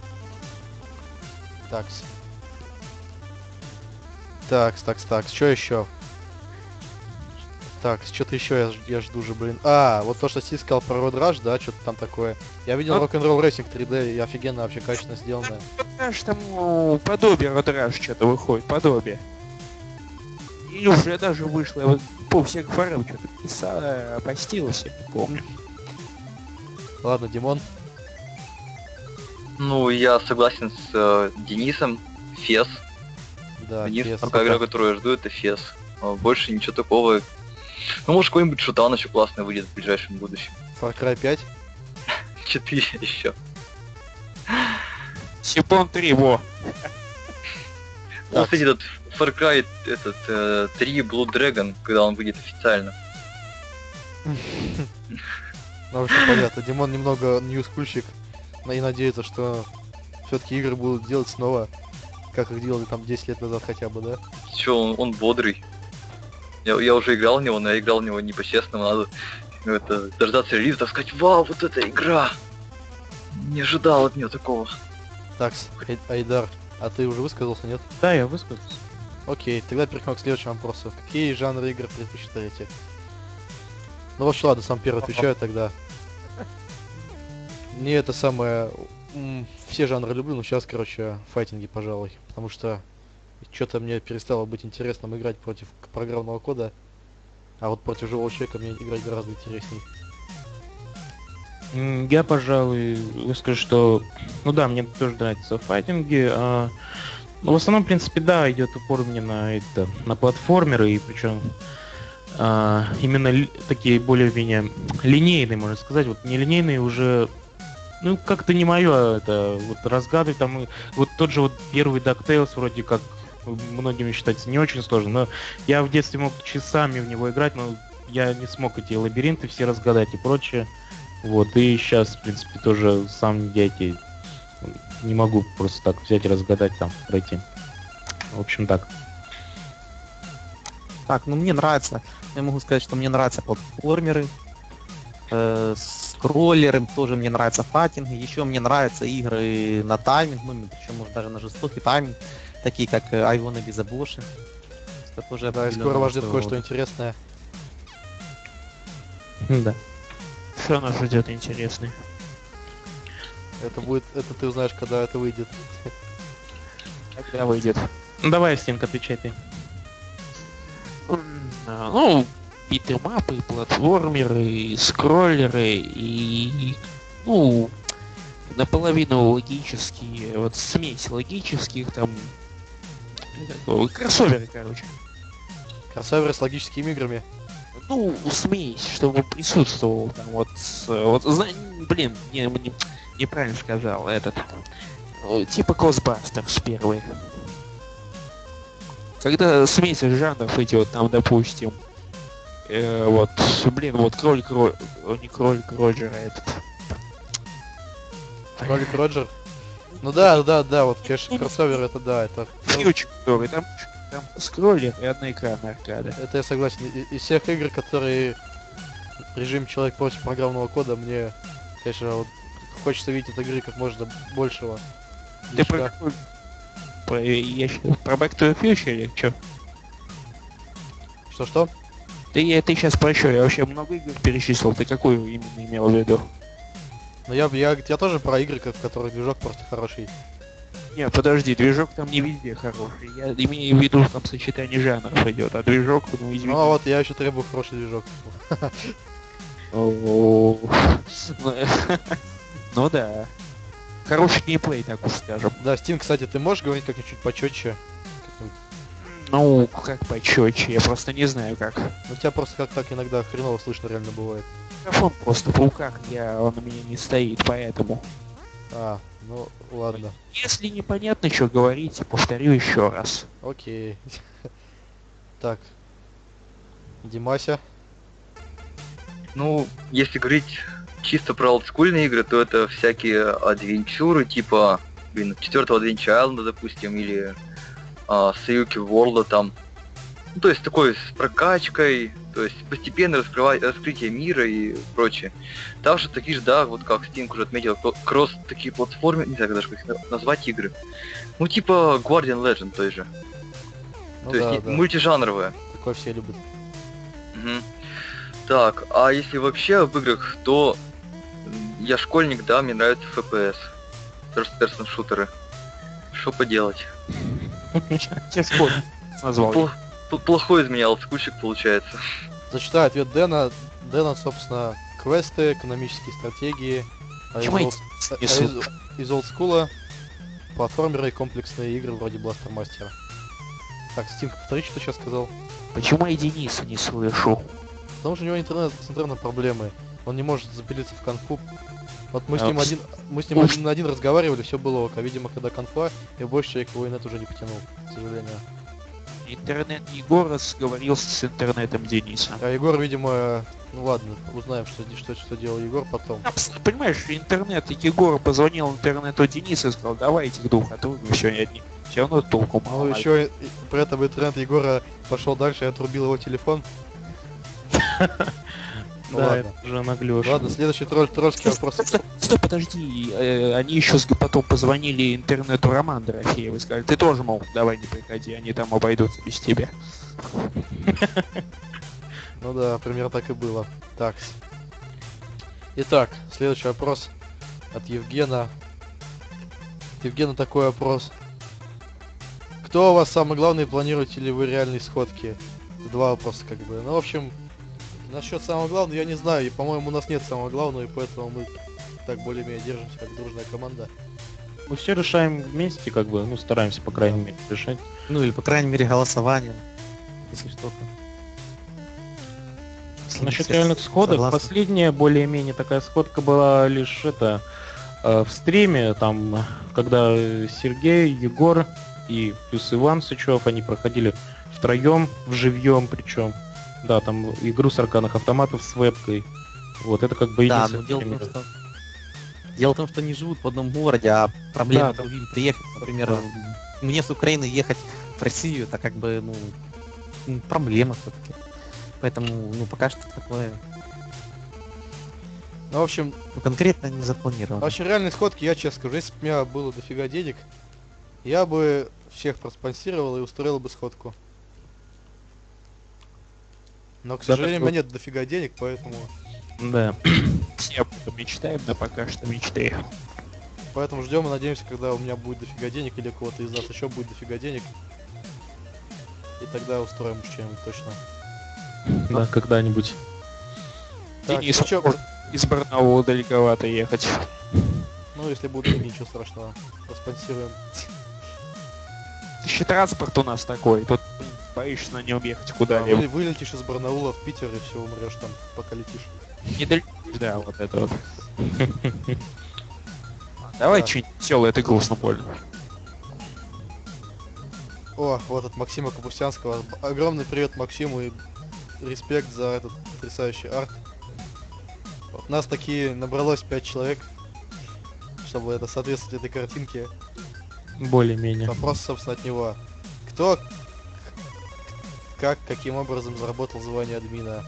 Такс. Такс, такс, такс. Что еще? Так, что-то еще я, ж- я жду же, блин. А, вот то, что Стив сказал про Road Rush, да, что-то там такое. Я видел А? Rock'n'Roll Racing три дэ, и офигенно вообще качественно сделанное. Знаешь, там ну, подобие Road Rush что-то выходит, подобие. И уже даже вышло, я вот по всех форам что-то писала, постилась, я не помню. Ладно, Димон. Ну, я согласен с э, Денисом. Фес. Да, Денис, Фес. пока игра, которую я жду, это Фес. А больше ничего такого. Ну, может, какой-нибудь шутан еще классный выйдет в ближайшем будущем. Far Cry пять. Четыре еще. Сипон три, во. Ну, кстати, этот Far Cry этот, э, три Blood Dragon, когда он выйдет официально. Ну, в общем, понятно. Димон немного ньюскульщик, но и надеется, что все-таки игры будут делать снова, как их делали там десять лет назад хотя бы, да? Че, он, он бодрый. Я, я уже играл в него, но я играл в него не по-честному, надо ну, это, дождаться релиза, так сказать, вау, вот эта игра! Не ожидал от нее такого. Так, Ай- Айдар, а ты уже высказался, нет? Да, я высказался. Окей, тогда перейдем к следующему вопросу. Какие жанры игр предпочитаете? Ну вот что, ладно, сам первый отвечаю тогда. Не это самое... м, Все жанры люблю, но сейчас, короче, файтинги, пожалуй. Потому что что-то мне перестало быть интересным играть против к- программного кода. А вот против живого человека мне играть гораздо интересней. М, Я, пожалуй, выскажу, что, ну да, мне тоже нравятся файтинги. а, Ну, в основном, в принципе, да, идет упор мне на это, на платформеры, и причем а, именно ли- такие более-менее линейные, можно сказать, вот нелинейные уже, ну, как-то не мое, это вот разгадывать там, и вот тот же вот первый DuckTales вроде как многими считается не очень сложно, но я в детстве мог часами в него играть, но я не смог эти лабиринты все разгадать и прочее. Вот, и сейчас, в принципе, тоже сам я эти не могу просто так взять и разгадать там, пройти. В общем, так. Так, ну мне нравится, я могу сказать, что мне нравятся платформеры, э, скроллеры, тоже мне нравятся файтинги, еще мне нравятся игры на тайминг, ну, причем может даже на жестокий тайминг, такие как э, I Wanna Be the Bosch. Это тоже Да, и определенно скоро вас ждет своего кое-что рода. интересное. Да. Что нас ждет интересный? Это будет... Это ты узнаешь, когда это выйдет. Когда выйдет? Ну давай, Стенка, отвечай ты. М, а, Ну, битэмапы, и платформеры, и скроллеры, и, ну, наполовину логические, вот смесь логических там, ну, кроссоверы, короче. Кроссоверы с логическими играми. Ну, смесь, чтобы присутствовал там вот, с- вот, зна- блин, не, не- неправильно сказал, этот, э, типа Ghostbusters первый. Когда смесь жанров эти вот там, допустим, э, вот, блин, вот кролик, Ро... о, не кролик Роджер, а этот. Кролик Роджер. Ну да, да, да, вот, конечно, кроссовер это да, это... ну, Фьючер, который там Там скроллер и одноэкранная аркада. Это я согласен. И- Из всех игр, которые режим человек против программного кода, мне, конечно, вот хочется видеть от игры как можно большего. Ты про движка. какую? Про, я щ- про Back to the Future или чё? Что-что? Ты, я- ты сейчас про чё? Я вообще много игр перечислил. Ты какую именно имел в виду? Ну я, я, я тоже про игры, как- в которых движок просто хороший. Не, подожди, движок там не везде хороший. Я имею в виду, там сочетание жанров идет, а движок, ну извини. Ну а вот я еще требую хороший движок. О, Ну ну да. Хороший геймплей, так уж скажем. Да, Steam, кстати, ты можешь говорить как-нибудь чуть почетче? Ну, как почетче, я просто не знаю как. Ну тебя просто как так иногда хреново слышно реально бывает. Микрофон просто в руках, я, он у меня не стоит, поэтому. А, ну ладно. Если непонятно, что говорите, повторю еще раз. Окей. Так. Димася. Ну, если говорить чисто про олдскульные игры, то это всякие адвенчуры, типа, блин, четвертого Adventure Island, допустим, или а, Саюки Ворлда там. Ну, то есть такой с прокачкой, то есть постепенное раскрывай- раскрытие мира и прочее. Также такие же, да, вот как Steam уже отметил, кро- кросс такие платформы, не знаю, даже как их на- назвать игры. Ну, типа Guardian Legend той же. Ну то да, есть да. мультижанровые. Такое все любят. Мгм. Так, а если вообще об играх, то м, я школьник, да, мне нравятся эф пи эс. First person шутеры. Что поделать? Тебе сколько назвал? Пл- пл- плохой из меня олдскульщик получается. Зачитаю ответ Дэна. Дэна, собственно, квесты, экономические стратегии. А из, Почему олд- эти а несут? из, из олдскула платформеры и комплексные игры вроде Бластер Мастера. Так, Steam, повтори, что ты сейчас сказал. Почему я Дениса не слышу? Потому что у него интернет, с интернетом проблемы. Он не может запилиться в конфу. Вот мы с А, ним с- один, мы с ним уж- один на один разговаривали, все было ок. А видимо, когда конфа, и больше человек его инет уже не потянул, к сожалению. Интернет Егора сговорился с интернетом Дениса. А Егор, видимо, ну ладно, узнаем, что, что, что делал Егор потом. Там, с- Понимаешь, интернет Егора позвонил интернету Дениса и сказал, давай этих двух, а то вы все одни. Все равно толку Ну мало. еще и- и при этом интернет Егора пошел дальше и отрубил его телефон. Ну Да, ладно. это уже наглёшь. Ладно, следующий тролль, тролльский вопрос. Стой, стой, стой, подожди, э, они еще с- потом позвонили интернету Роман Дорофеев и сказали, ты тоже, мол, давай не приходи, они там обойдутся без тебя. Ну да, примерно так и было. Так. Итак, следующий вопрос от Евгена. От Евгена такой вопрос. Кто у вас самый главный, планируете ли вы реальные сходки? Два вопроса как бы. Ну, в общем, насчет самого главного я не знаю. И, по-моему, у нас нет самого главного, и поэтому мы так более-менее держимся как дружная команда. Мы все решаем вместе, как бы, ну, стараемся, по крайней мере, решать. Ну или, по крайней мере, голосованием. Если что-то. Если Насчет все реальных сходок, согласны. последняя более-менее такая сходка была лишь это э, в стриме, там, когда э, Сергей, Егор и плюс Иван Сычев, они проходили втроем, вживьем причем. Да, там игру с аркадных автоматов с вебкой. Вот, это как бы Да, единственное но дело в том, время. что... Дело в том, что они живут в одном городе, а проблема Да, да. другим приехать, например, мне с Украины ехать в Россию, это как бы, ну, м, проблема все-таки. Поэтому, ну, пока что такое, Ну, в общем, ну, конкретно не запланировано. вообще реальные сходки, я честно скажу, если бы у меня было дофига денег, я бы всех проспонсировал и устроил бы сходку. Но, к Да, сожалению, у так меня нет дофига денег, поэтому... Да. Все об этом мечтаем, но пока что мечты. Поэтому ждем и надеемся, когда у меня будет дофига денег, или у кого-то из нас еще будет дофига денег. И тогда устроим что-нибудь точно. Да, когда-нибудь. Так, Денис, ну чё, может, из Барнаула далековато ехать. ну если будут деньги, ничего страшного. Проспонсируем. Еще транспорт у нас такой, тут блин, боишься на нем ехать Да, куда-либо. вы- вылетишь из Барнаула в Питер и все, умрешь там, пока летишь. Недалеко, да, вот это вот. Давай Да. что-нибудь веселое, это грустно больно. О, вот от Максима Капустянского. Огромный привет Максиму и респект за этот потрясающий арт. Вот нас такие набралось пять человек, чтобы это соответствовать этой картинке. Более-менее. Вопрос, собственно, от него. Кто как, каким образом заработал звание админа?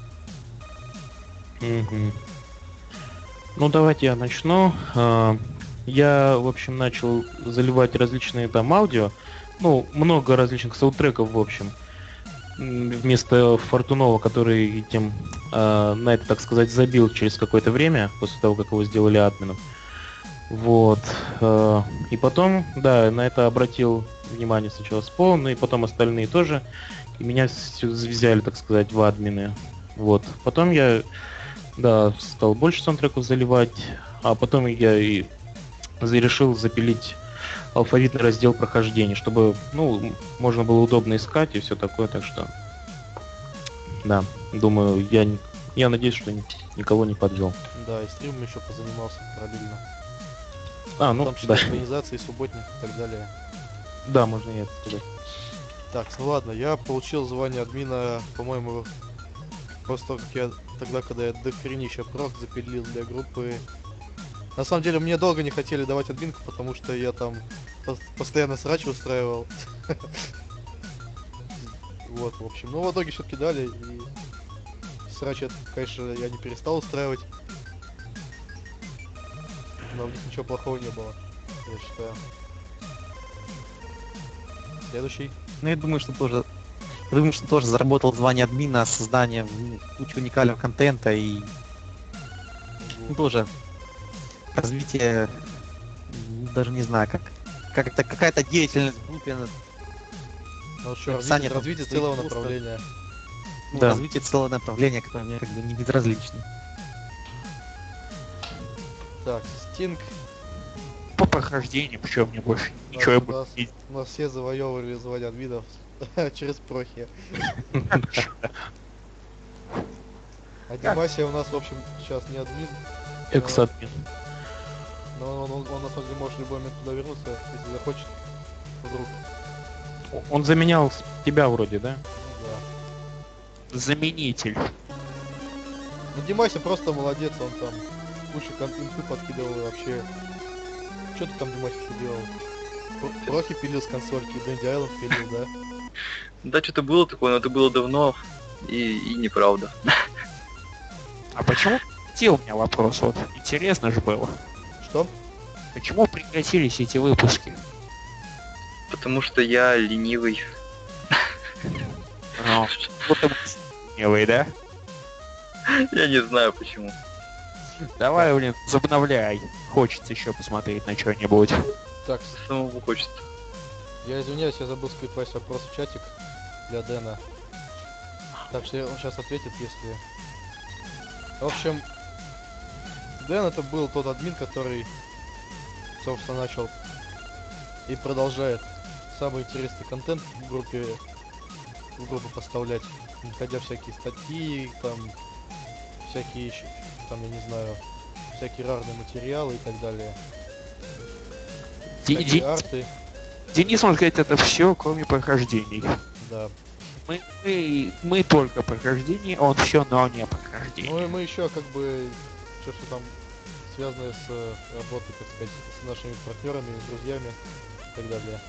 Мгм. Ну, давайте я начну. А, Я, в общем, начал заливать различные там аудио. Ну, много различных саундтреков, в общем. М, Вместо Фортунова, который этим, а, на это, так сказать, забил через какое-то время, после того, как его сделали админом. Вот. а, И потом, да, на это обратил внимание сначала Spawn, ну и потом остальные тоже. И меня с- взяли, так сказать, в админы. Вот. Потом я, да, стал больше саундтреков заливать, а потом я и за- решил запилить алфавитный раздел прохождения, чтобы, ну, м, можно было удобно искать и все такое, так что, да, думаю, я, не- я надеюсь, что ни- никого не подвел. Да, и стримом еще позанимался параллельно. А, В ну, том числе да, организации, субботник и так далее. да, можно и это сказать. Так, ну ладно, я получил звание админа, по-моему, после того, как я тогда, когда я дохренища прок запилил для группы. На самом деле, мне долго не хотели давать админку, потому что я там пос- постоянно срачи устраивал. Вот, в общем. Ну, в итоге все-таки дали, и срач, это, конечно, я не перестал устраивать. Но в них ничего плохого не было, я считаю. Следующий. Ну, я думаю, что тоже... Я думаю, что тоже заработал звание админа созданием ну, кучи уникального контента и ну, тоже развитие, м, даже не знаю, как, как это какая-то деятельность в группе, Ну, что, Написание развитие, там развитие своих целого постов. направления. ну, Да. развитие целого направления, которое мне как бы не безразлично. Так, Стинг. По прохождению, причем мне больше У ничего я нас, у, буду нас, не- у нас все завоевывали звание админов через прохи. А Димасия у нас, в общем, сейчас не админ, Экс-админ. но он, он, он на самом деле может в любой момент туда вернуться, если захочет. Вдруг. Он заменял с- тебя вроде, да? Ну да. заменитель. Ну Димасия просто молодец, он там кучу кон- инфы подкидывал и вообще. Что ты там, Димасия, еще делал? Про- Прохи пилил с консольки, Дэнди Айленд пилил, да? Да, что-то было такое, но это было давно и, и неправда. А почему те у меня вопрос? Вот интересно же было. Что? Почему прекратились эти выпуски? Потому что я ленивый. Ну, вот и ленивый, да? Я не знаю почему. Давай, блин, возобновляй. Хочется еще посмотреть на что-нибудь. Так, Самому хочется. я извиняюсь, я забыл скрыть ваш вопрос в чатик для Дэна. Так что он сейчас ответит, если... В общем, Дэн это был тот админ, который, собственно, начал и продолжает самый интересный контент в группе, в группу поставлять, находя всякие статьи, там, всякие еще, там, я не знаю, всякие рарные материалы и так далее. Ди- Всякие Ди- арты, Денис, можно сказать, это все, кроме прохождений. да. Мы, мы, мы только прохождение, он все, но не прохождение. Ну и мы еще как бы все, что там связанное с э, работой, так сказать, с нашими партнерами, друзьями и так далее.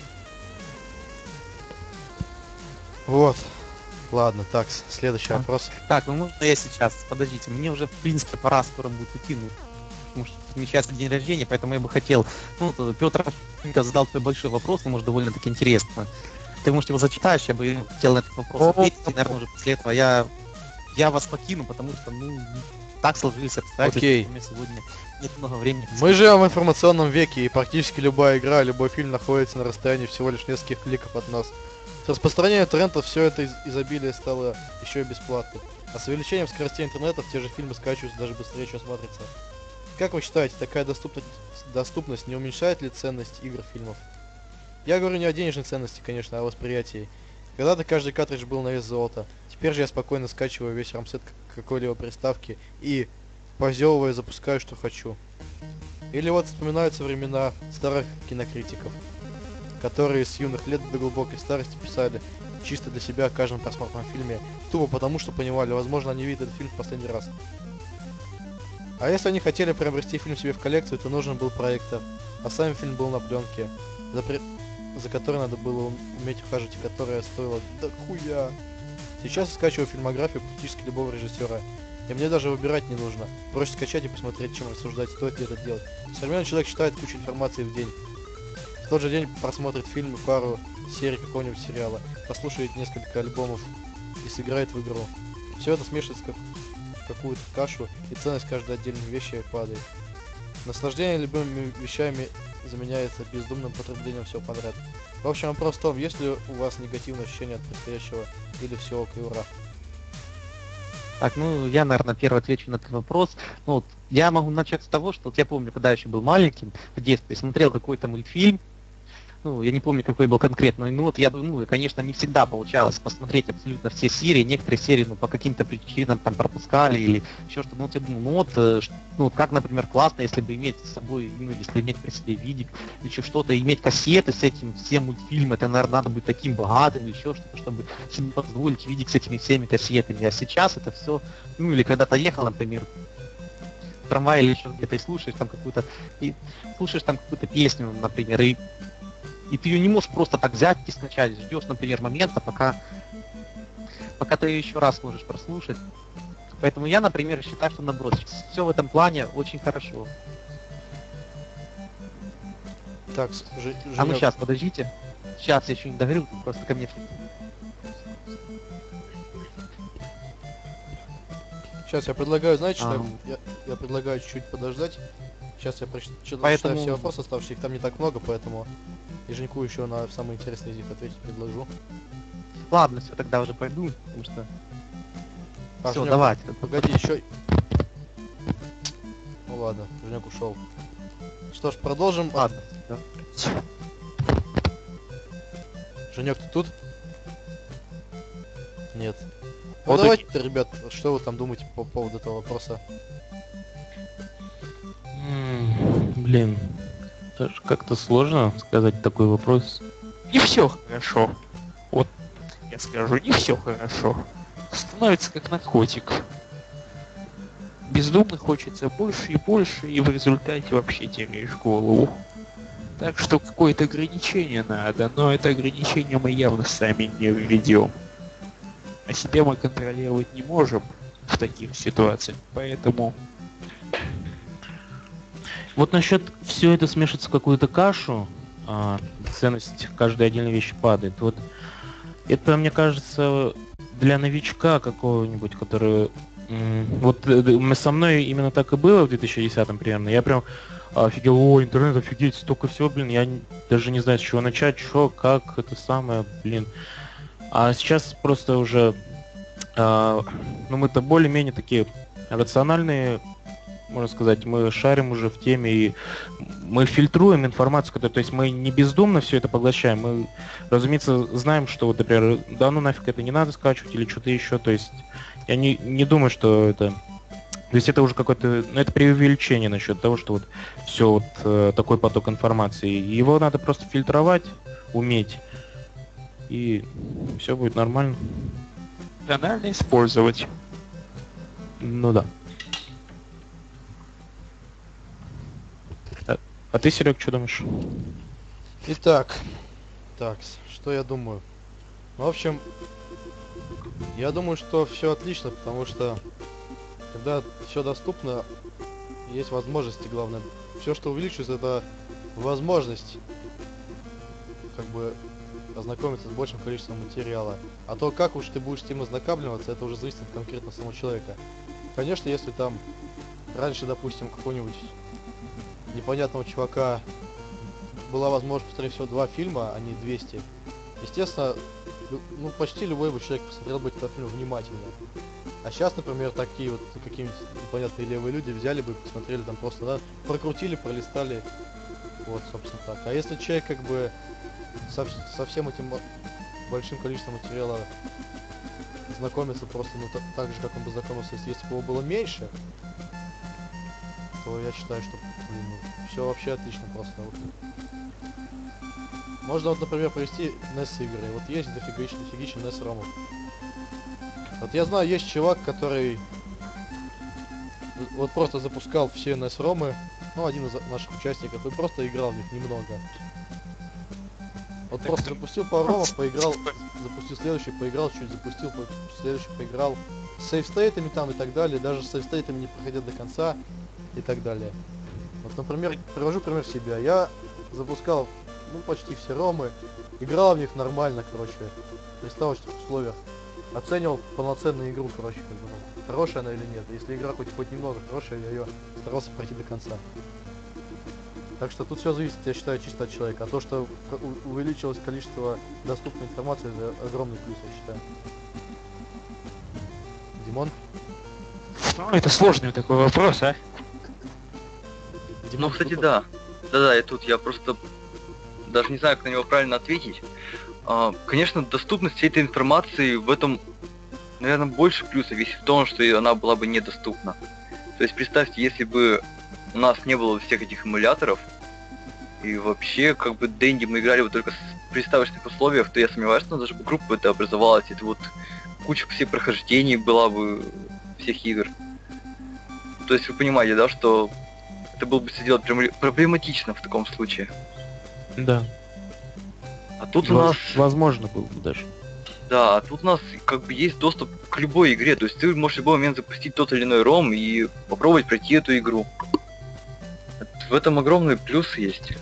Вот. Ладно, так, с- следующий А. вопрос. Так, ну можно я сейчас? Подождите, мне уже, в принципе, пора скоро будет уйти, ну, потому что отмечается день рождения, поэтому я бы хотел, ну, Петр задал твой большой вопрос, но, может, довольно-таки интересно. Ты, может, его зачитаешь, я бы хотел на этот вопрос ответить, и, наверное, уже после этого я, я вас покину, потому что, ну, так сложились обстоятельства, Окей. у меня сегодня нет много времени. Мы живем в информационном веке, и практически любая игра, любой фильм находится на расстоянии всего лишь нескольких кликов от нас. С распространением торрентов все это из- изобилие стало еще и бесплатным. А с увеличением скоростей интернета те же фильмы скачиваются даже быстрее, чем смотрятся. Как вы считаете, такая доступность, доступность не уменьшает ли ценность игр, фильмов? Я говорю не о денежной ценности, конечно, а о восприятии. Когда-то каждый картридж был на вес золота. Теперь же я спокойно скачиваю весь рамсет к- какой-либо приставки и, позевывая, запускаю, что хочу. Или вот вспоминаются времена старых кинокритиков, которые с юных лет до глубокой старости писали чисто для себя о каждом просмотренном фильме, тупо потому, что понимали, возможно, они видят этот фильм в последний раз. А если они хотели приобрести фильм себе в коллекцию, то нужен был проектор, а сам фильм был на пленке. За, при- за которой надо было уметь ухаживать, и которая стоила да хуя. Сейчас я скачиваю фильмографию практически любого режиссера. И мне даже выбирать не нужно. Проще скачать и посмотреть, чем рассуждать, стоит ли это делать. Современный человек читает кучу информации в день. В тот же день просмотрит фильм и пару серий какого-нибудь сериала, послушает несколько альбомов и сыграет в игру. Все это смешивается как в какую-то кашу, и ценность каждой отдельной вещи падает. Наслаждение любыми вещами заменяется бездумным потреблением всего подряд. В общем, вопрос в том, есть ли у вас негативное ощущение от происходящего, или все ок и ура. Так, ну я, наверное, первый отвечу на этот вопрос. Ну, вот, я могу начать с того, что вот я помню, когда я еще был маленьким, в детстве, смотрел какой-то мультфильм. Ну, я не помню, какой был конкретно, ну вот я думаю, ну, конечно, не всегда получалось посмотреть абсолютно все серии, некоторые серии, ну, по каким-то причинам там пропускали или еще что-то, ну, вот я думаю, ну, вот, э, ш- ну, вот как, например, классно, если бы иметь с собой, ну, если иметь при себе видик, или еще что-то, иметь кассеты с этим, всем мультфильмом, это, наверное, надо быть таким богатым, или еще что-то, чтобы себе позволить видик с этими всеми кассетами, а сейчас это все, ну, или когда-то ехал, например, в трамвае или еще где-то и слушаешь там какую-то, и слушаешь там какую-то песню, например, и и ты ее не можешь просто так взять и скачать. Ждешь, например, момента, пока, пока ты ее еще раз сможешь прослушать. Поэтому я, например, считаю, что наоборот, все в этом плане очень хорошо. Так, с- Ж- А ну Женек, сейчас, подождите. Сейчас я еще не договорил, просто ко мне. сейчас я предлагаю, знаете, что Ага. я, я предлагаю чуть-чуть подождать. Сейчас я прочитаю Поэтому- все вопросы оставшиеся, их там не так много, поэтому и Женьку еще на самые интересные из них ответить предложу. Ладно, все, тогда уже пойду, потому что... А, все, Женек, давайте. Погоди, еще. Ну ладно, Женек ушел. Что ж, продолжим. А, Ладно. да. Женек, ты тут? Нет. Ну Вот давайте, ребят, что вы там думаете по поводу этого вопроса? М, Блин, даже как-то сложно сказать такой вопрос. Не все хорошо. Вот я скажу, не все хорошо. Становится как наркотик. Бездумно хочется больше и больше, и в результате вообще теряешь голову. Так что какое-то ограничение надо, но это ограничение мы явно сами не введем. А себя мы контролировать не можем в таких ситуациях, поэтому Вот насчет все это смешивается в какую-то кашу, а, ценность каждой отдельной вещи падает. Вот это, мне кажется, для новичка какого-нибудь, который... м, Вот э, д- м, со мной именно так и было в две тысячи десятом примерно. Я прям офигел, о, интернет, офигеть, столько всего, блин, я н- даже не знаю, с чего начать, что, как, это самое, блин. А сейчас просто уже, а, ну мы-то более-менее такие рациональные, можно сказать, мы шарим уже в теме, и мы фильтруем информацию, которую, то есть мы не бездумно все это поглощаем, мы, разумеется, знаем, что вот, например, да ну нафиг это не надо скачивать или что-то еще, то есть я не, не думаю, что это, то есть это уже какое-то, ну это преувеличение насчет того, что вот все вот э, такой поток информации, его надо просто фильтровать, уметь, и все будет нормально. рационально использовать. Ну да. А, а ты, Серег, что думаешь? Итак, так, с- что я думаю? Ну, в общем, я думаю, что все отлично, потому что когда все доступно, есть возможности, главное. Все, что увеличивается, это возможность как бы ознакомиться с большим количеством материала. А то, как уж ты будешь с ним ознакомливаться, это уже зависит от конкретно самого человека. Конечно, если там раньше, допустим, какого-нибудь непонятного чувака была возможность посмотреть всего два фильма, а не двести, естественно, лю- ну, почти любой бы человек посмотрел бы этот фильм внимательно. А сейчас, например, такие вот какие-нибудь непонятные левые люди взяли бы, посмотрели там просто, да, прокрутили, пролистали. Вот, собственно, так. А если человек как бы со, вс- со всем этим ма- большим количеством материала знакомится просто, ну, та- так же, как он бы знакомился, если, если бы его было меньше, то я считаю, что, блин, ну, все вообще отлично просто. Вот. Можно вот, например, провести нес игры. Вот есть дофигища, дофигища нес ромов. Вот я знаю, есть чувак, который вот просто запускал все нес ромы, ну, один из наших участников, и просто играл в них немного. Вот просто запустил пару ромов, поиграл, запустил следующий, поиграл, чуть запустил, по- следующий поиграл. С сейфстейтами там и так далее, даже с сейфстейтами не проходя до конца и так далее. Вот, например, привожу пример себя. Я запускал, ну, почти все ромы, играл в них нормально, короче, в приставочных условиях. Оценивал полноценную игру, короче, как бы, ну, хорошая она или нет. Если игра хоть, хоть немного хорошая, я ее старался пройти до конца. Так что тут все зависит, я считаю, чисто от человека. А то, что к- у- увеличилось количество доступной информации, это огромный плюс, я считаю. Димон? Ну, это сложный такой вопрос, а? Димон, Ну, кстати, тут- да. Да-да, и тут я просто даже не знаю, как на него правильно ответить. А, конечно, доступность всей этой информации в этом, наверное, больше плюса висит в том, что и она была бы недоступна. То есть представьте, если бы у нас не было всех этих эмуляторов, и вообще, как бы Дэнди мы играли вот только в приставочных условиях, то я сомневаюсь, что даже бы группа это образовалась, это вот куча всех прохождений была бы всех игр. То есть вы понимаете, да, что это было бы все делать прям- проблематично в таком случае. Да. А тут у Воз- нас, Возможно было бы даже. да, а тут у нас как бы есть доступ к любой игре, то есть ты можешь в любой момент запустить тот или иной ром и попробовать пройти эту игру. В этом огромный плюс есть.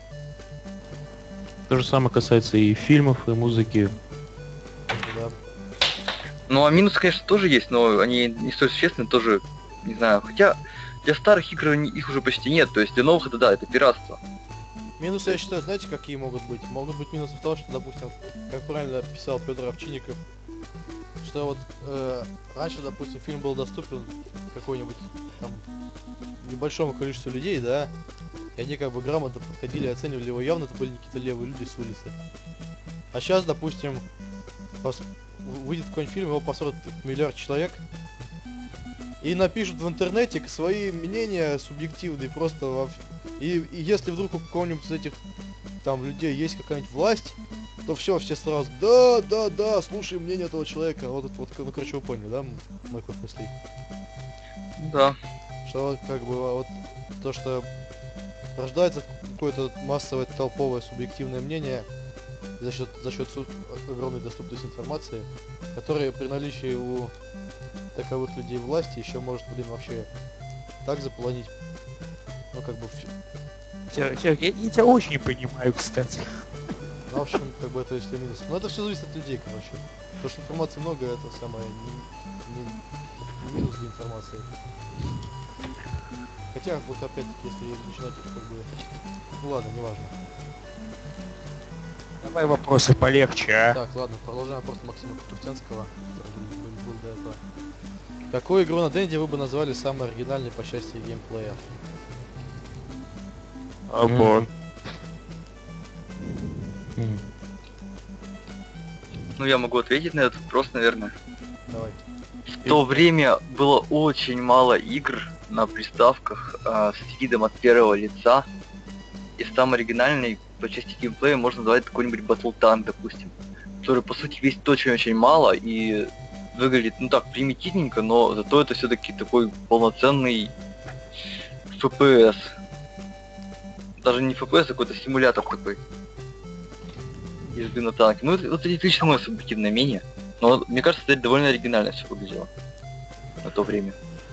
То же самое касается и фильмов, и музыки. Да. Ну а минусы, конечно, тоже есть, но они не столь существенны, тоже, не знаю. Хотя для старых игр они- их уже почти нет, то есть для новых это да, это пиратство. Минусы, я считаю, знаете, какие могут быть? Могут быть минусы в том, что, допустим, как правильно писал Петр Овчинников, что вот э, раньше, допустим, фильм был доступен какой-нибудь там небольшому количеству людей, да, и они как бы грамотно подходили и оценивали его, явно это были не какие-то левые люди с улицы. А сейчас, допустим, пос- выйдет какой-нибудь фильм, его посмотрит миллиард человек, и напишут в интернете свои мнения субъективные просто во... И, и если вдруг у кого-нибудь из этих там людей есть какая-нибудь власть, то все, все сразу, да, да, да, слушай мнение этого человека. Вот это вот, ну, короче, вы поняли, да, м- мой ход мыслей? Да. Что вот как бы вот то, что рождается какое-то массовое толповое субъективное мнение за счет за счет су- огромной доступности информации, которая при наличии у таковых людей власти еще может, блин, вообще так заполонить, ну как бы всё. Чё- чё, Я, я тебя очень понимаю, кстати. Ну, в общем, как бы это если минус. Но это все зависит от людей, короче. Потому что информации много, это самое не, не- не минус для информации. Хотя, вот опять-таки, если начинать это как бы. Ну ладно, неважно. Давай вопросы полегче, а? Так, ладно, продолжаем вопрос Максима Капустянского, который был, был до этого. Какую игру на Денде вы бы назвали самой оригинальной по части геймплея? Вот. М. Ну я могу ответить на этот вопрос, наверное. Давай. В то время было очень мало игр на приставках а, с видом от первого лица. И самый оригинальный по части геймплея можно назвать какой-нибудь Battle Tank, допустим. Который по сути весит очень-очень мало и выглядит, ну так, примитивненько, но зато это все-таки такой полноценный эф пи эс. Даже не эф пи эс, а какой-то симулятор такой. Езды на танке. Ну, это, вот это лично мое субъективное мнение. Но мне кажется, это довольно оригинально все выглядело на то время.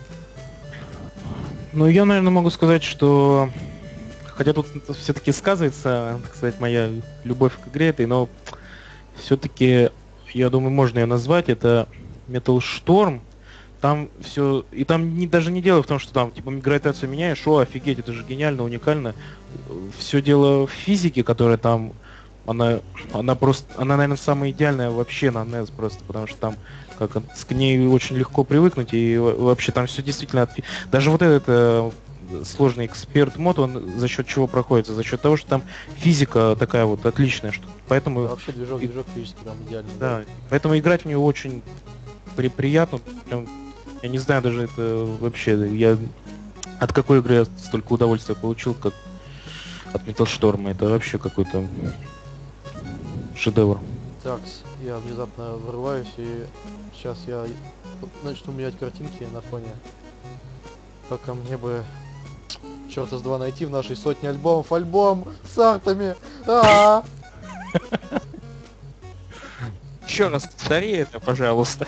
Ну, я, наверное, могу сказать, что... Хотя тут все-таки сказывается, так сказать, моя любовь к игре этой, но все-таки, я думаю, можно ее назвать. Это Metal Storm. Там все... И там не, даже не дело в том, что там, типа, гравитацию меняешь, о, офигеть, это же гениально, уникально. Все дело в физике, которая там... Она, она просто, она, наверное, самая идеальная вообще на нес просто, потому что там как от- к ней очень легко привыкнуть, и во- вообще там все действительно от фи- даже вот этот э, сложный эксперт мод, он за счет чего проходит? За счет того, что там физика такая вот отличная, что поэтому Вообще движок, и- движок физически там идеальный. да, поэтому играть в нее очень при- приятно, прям, я не знаю даже это вообще, я от какой игры я столько удовольствия получил, как от Metal Storm, это вообще какой-то шедевр. Так, я внезапно вырываюсь, и сейчас я начну менять картинки на фоне. Только мне бы черта с два найти в нашей сотне альбомов альбом с артами. А-а-а! Еще раз повтори это, пожалуйста.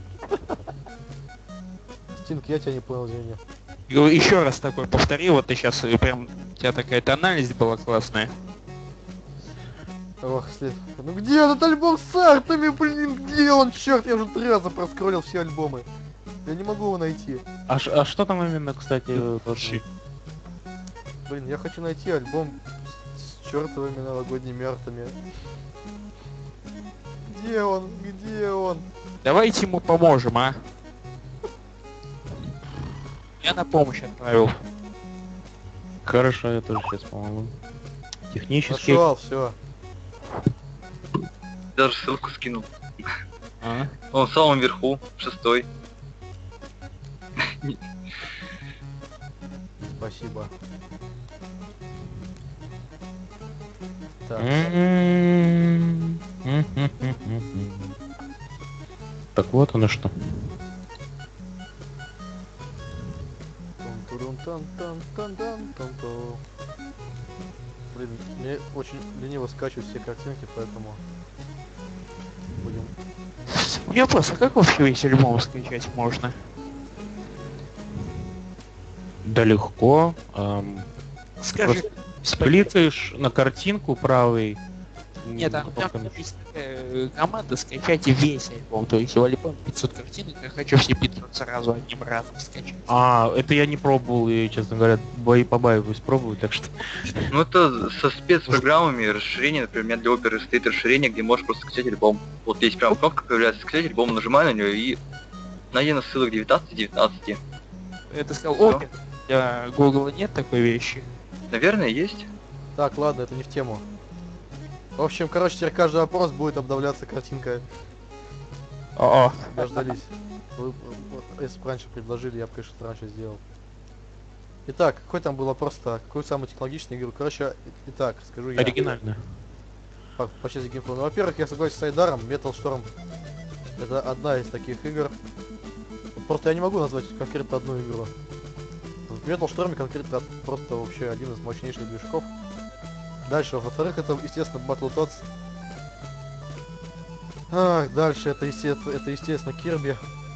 Стинг, я тебя не понял, извини. Еще раз такой повтори, вот ты сейчас прям, у тебя такая тональность была классная. Ох, след... Ну где этот альбом с артами, блин, где он, черт, я уже три раза проскроллил все альбомы. Я не могу его найти. А, ш- а что там именно, кстати, должны? Блин, я хочу найти альбом с чертовыми новогодними артами. Где он? Где он? Давайте ему поможем, а? Я на помощь отправил. Хорошо, я тоже сейчас помогу. Технически. Нашел, все. Даже ссылку скинул. А? Он в самом верху, шестой. Спасибо. Так, М-м-м. Так вот оно что. Тун-тун-тун-тун-тун-тун-тун. Блин, мне очень лениво скачивать все картинки, поэтому будем. У меня вопрос, а как вообще весь альбом скачать можно? Да легко. эм, Скажи. Спликаешь на картинку правый. Нет, там, там кнопками. есть такая команда скачать весь альбом. То есть у альбома пятьсот картинок, я хочу все пятьсот сразу одним разом скачать. А, это я не пробовал, и, честно говоря, бои побаиваюсь пробую, так что... Ну это со спецпрограммами расширение, например, у меня для оперы стоит расширение, где можешь просто скачать альбом. Вот есть прям кнопка появляется скачать альбом, нажимаю на нее и найди на ссылок девятнадцать девятнадцать. Это сказал Всё. Опер. Для Google нет такой вещи. Наверное, есть. Так, ладно, это не в тему. В общем, короче, теперь каждый вопрос будет обновляться картинка. О, Дождались. Вы, вот, если бы раньше предложили, я бы, конечно, раньше сделал. Итак, какой там был вопрос-то? Какую самую технологичную игру? Короче, итак, скажу я. Оригинально. По, по части геймплея. Ну, во-первых, я согласен с Айдаром, Metal Storm это одна из таких игр. Просто я не могу назвать конкретно одну игру. В Metal Storm конкретно просто вообще один из мощнейших движков. Дальше, во-вторых, это, естественно, Battletoads. Ах, дальше это, естественно, это, естественно, Kirby.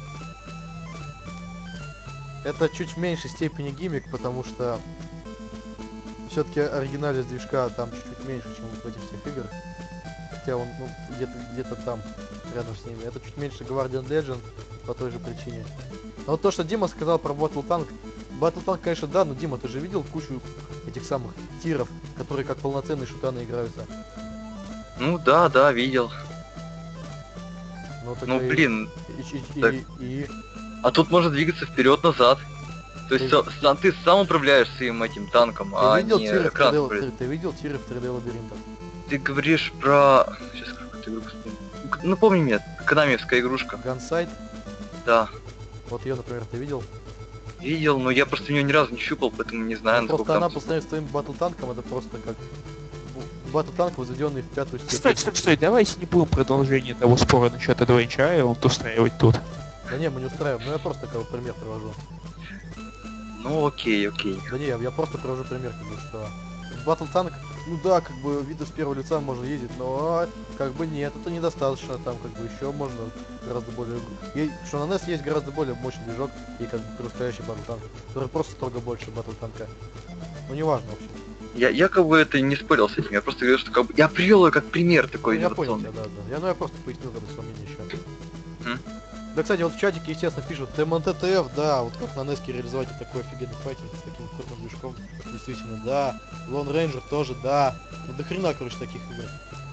Это чуть в меньшей степени гиммик, потому что все-таки оригинальность движка там чуть-чуть меньше, чем в этих всех играх. Хотя он ну, где-то где-то там, рядом с ними. Это чуть меньше Guardian Legend по той же причине. Но вот то, что Дима сказал про Battle Tank. Battle Tank, конечно, да, но Дима, ты же видел кучу этих самых тиров, которые как полноценные шутаны играются? Ну да, да, видел. Ну, так Ну и- блин, И, и- так. и- и- а тут можно двигаться вперед-назад. То есть Ты- са- сам- ты сам управляешь своим этим танком, ты а видел не тиры в экран три дэ, управляет. ты, ты видел тиры в три дэ лабиринтах? Ты говоришь про... Сейчас какую-то игру вспомню. Ну помни мне, канамевская игрушка. Гансайт, Да. вот ее, например, ты видел? Видел, но я просто в нее ни разу не щупал, поэтому не знаю, Ну, насколько просто она там... по сравнению с твоим батл танком, это просто как батл танк, возведенный в пятую степень. стой, стой, стой, давайте не будем продолжение того спора насчет Adventure Island устраивать тут. Да не, мы не устраиваем, ну я просто как бы пример привожу. Ну окей, окей. Да не, я просто привожу пример, как бы, что батл танк, ну да, как бы виды с первого лица можно ездить, но как бы нет, это недостаточно, там как бы еще можно гораздо более... И, что на нес есть гораздо более мощный движок и как бы превосходящий батл танк, который просто строго больше батл танка. Ну неважно, в общем. Я, я как бы это не спорил с этим, я просто говорю, что как бы... Я привел ее как пример такой Ну, я понял инновационный. тебя, да, да. Я, ну, я просто пояснил, когда свое мнение еще. М? Да, кстати, вот в чатике, естественно, пишут, ТМНТТФ, да, вот как на неске реализовать такой офигенный файтинг с таким крутым движком. Действительно, да. Lone Ranger тоже, да. Ну, до хрена, короче, таких игр.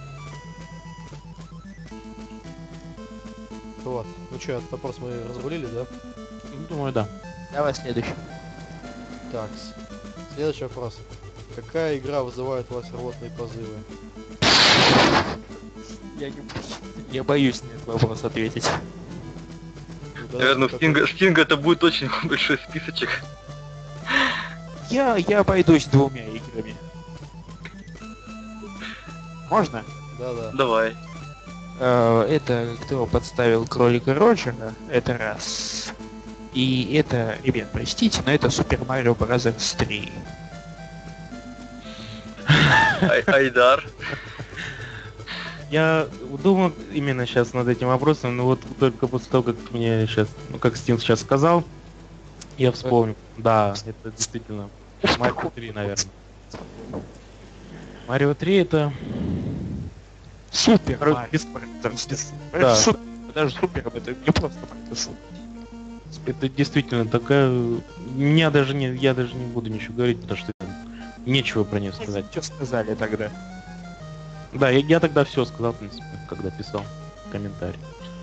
Вот. Ну что, этот вопрос мы разрулили, да? Думаю, да. Давай следующий. Так, с- следующий вопрос. Какая игра вызывает у вас рвотные позывы? Я, не... я боюсь на этот вопрос ответить. Ну, Наверное, у какой- Стинга, Стинга это будет очень большой списочек. Я, я обойдусь двумя играми. Можно? Да-да. Давай. Э, Это кто подставил кролика Роджера, это раз. И это, ребят, простите, но это Super Mario Bros. три. Ай- Айдар. Я думал именно сейчас над этим вопросом, но вот только после того, как мне сейчас, ну как Стим сейчас сказал, я вспомнил. Да, это действительно Марио три, наверное. Марио три это Супер Короче, Марио. без- Без- да. Супер. Даже супер, это не просто Марио, супер. Это действительно такая. Меня даже не. Я даже не буду ничего говорить, потому что нечего про нее сказать. Что сказали тогда? Да, я, я тогда все сказал, в принципе, когда писал комментарий.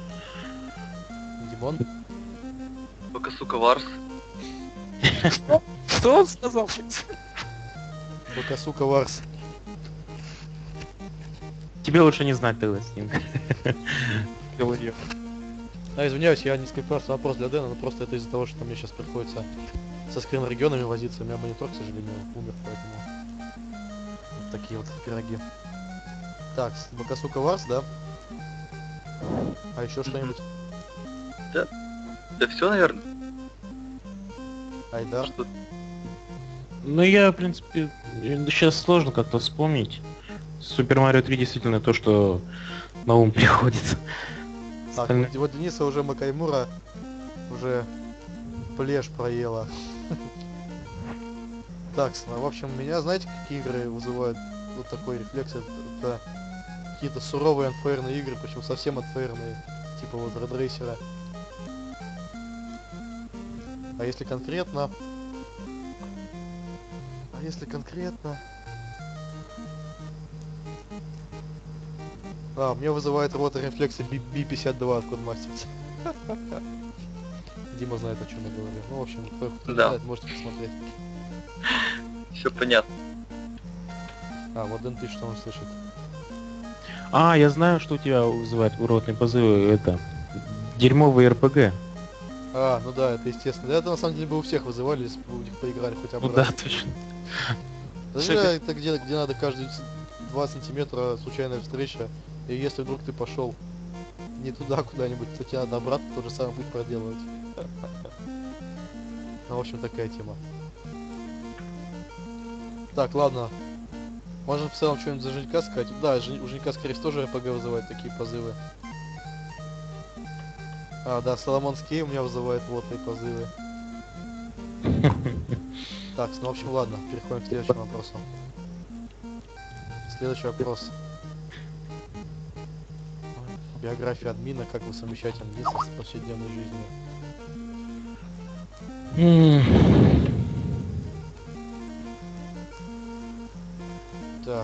Димон? Бакасука Варс. Что он сказал? Бакасука Варс. Тебе лучше не знать тогда, Стим. Говорил. А, извиняюсь, я не скрипнулся вопрос для Дэна, но просто это из-за того, что мне сейчас приходится со скрин-регионами возиться. У меня монитор, к сожалению, умер, поэтому вот такие вот пироги. Так, с- Бакасука Варс, да? А еще что-нибудь? Да все, наверное. Айдар? Что Ну я, в принципе, сейчас сложно как-то вспомнить. Супер Марио три действительно то, что на ум приходит. Так, Остальное- вот, вот Дениса уже Макаймура уже плешь проела. Так, в общем, меня, знаете, какие игры вызывают вот такой рефлекс? Это, это какие-то суровые анфейрные игры, причем совсем анфейрные, типа вот Red Racer. А если конкретно... А если конкретно... А, мне вызывает рота рефлекса би пятьдесят два от Codemasters. Дима знает, о чем я говорю. Ну, в общем, кто, кто не Да. знает, можете посмотреть. все понятно. А, вот Дэн пишет, что он слышит. А, я знаю, что у тебя вызывает уродные позывы. Это дерьмовый РПГ. А, ну да, это естественно. Да, это на самом деле бы у всех вызывали, если бы у них поиграли хотя бы Ну да, раз. точно. Да, Что да, это? это где, где надо каждые два сантиметра случайная встреча. И если вдруг ты пошел не туда куда-нибудь, то тебе надо обратно тот же самый путь проделывать. Ну, в общем, такая тема. Так, ладно. Можно в целом что-нибудь за Женька сказать. Да, Жень- у Женька, скорее всего, тоже РПГ вызывает такие позывы. А, да, Соломонский Кей у меня вызывает водные позывы. Так, ну в общем, ладно, переходим к следующему вопросу. Следующий вопрос. Биография админа, как вы совмещаете английский с повседневной жизнью? М. Так.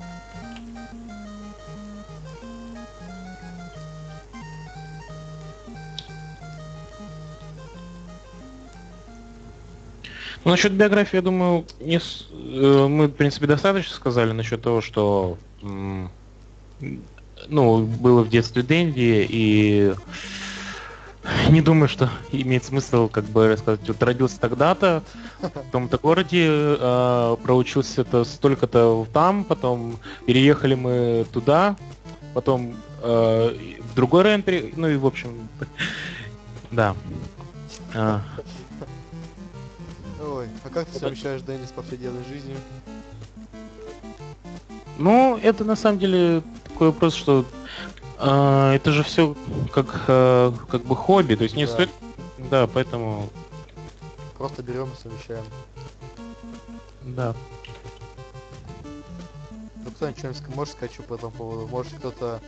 Ну, насчет биографии, я думаю, не с- э, мы, в принципе, достаточно сказали насчет того, что м, ну, было в детстве Дэнди, и не думаю, что имеет смысл, как бы рассказать, вот родился тогда-то, в том-то городе, э, проучился-то столько-то там, потом переехали мы туда, потом э, и в другой район, пере- ну и в общем, да. А, Ой, а как ты совмещаешь Дэнни с повседневной жизнью? Ну, это на самом деле такой вопрос, что э, это же все как, э, как бы хобби, то есть не Да. стоит. Да, поэтому. Просто берем и совмещаем. Да. Ну кто-нибудь что-нибудь ска- может сказать что по этому поводу? Может кто-то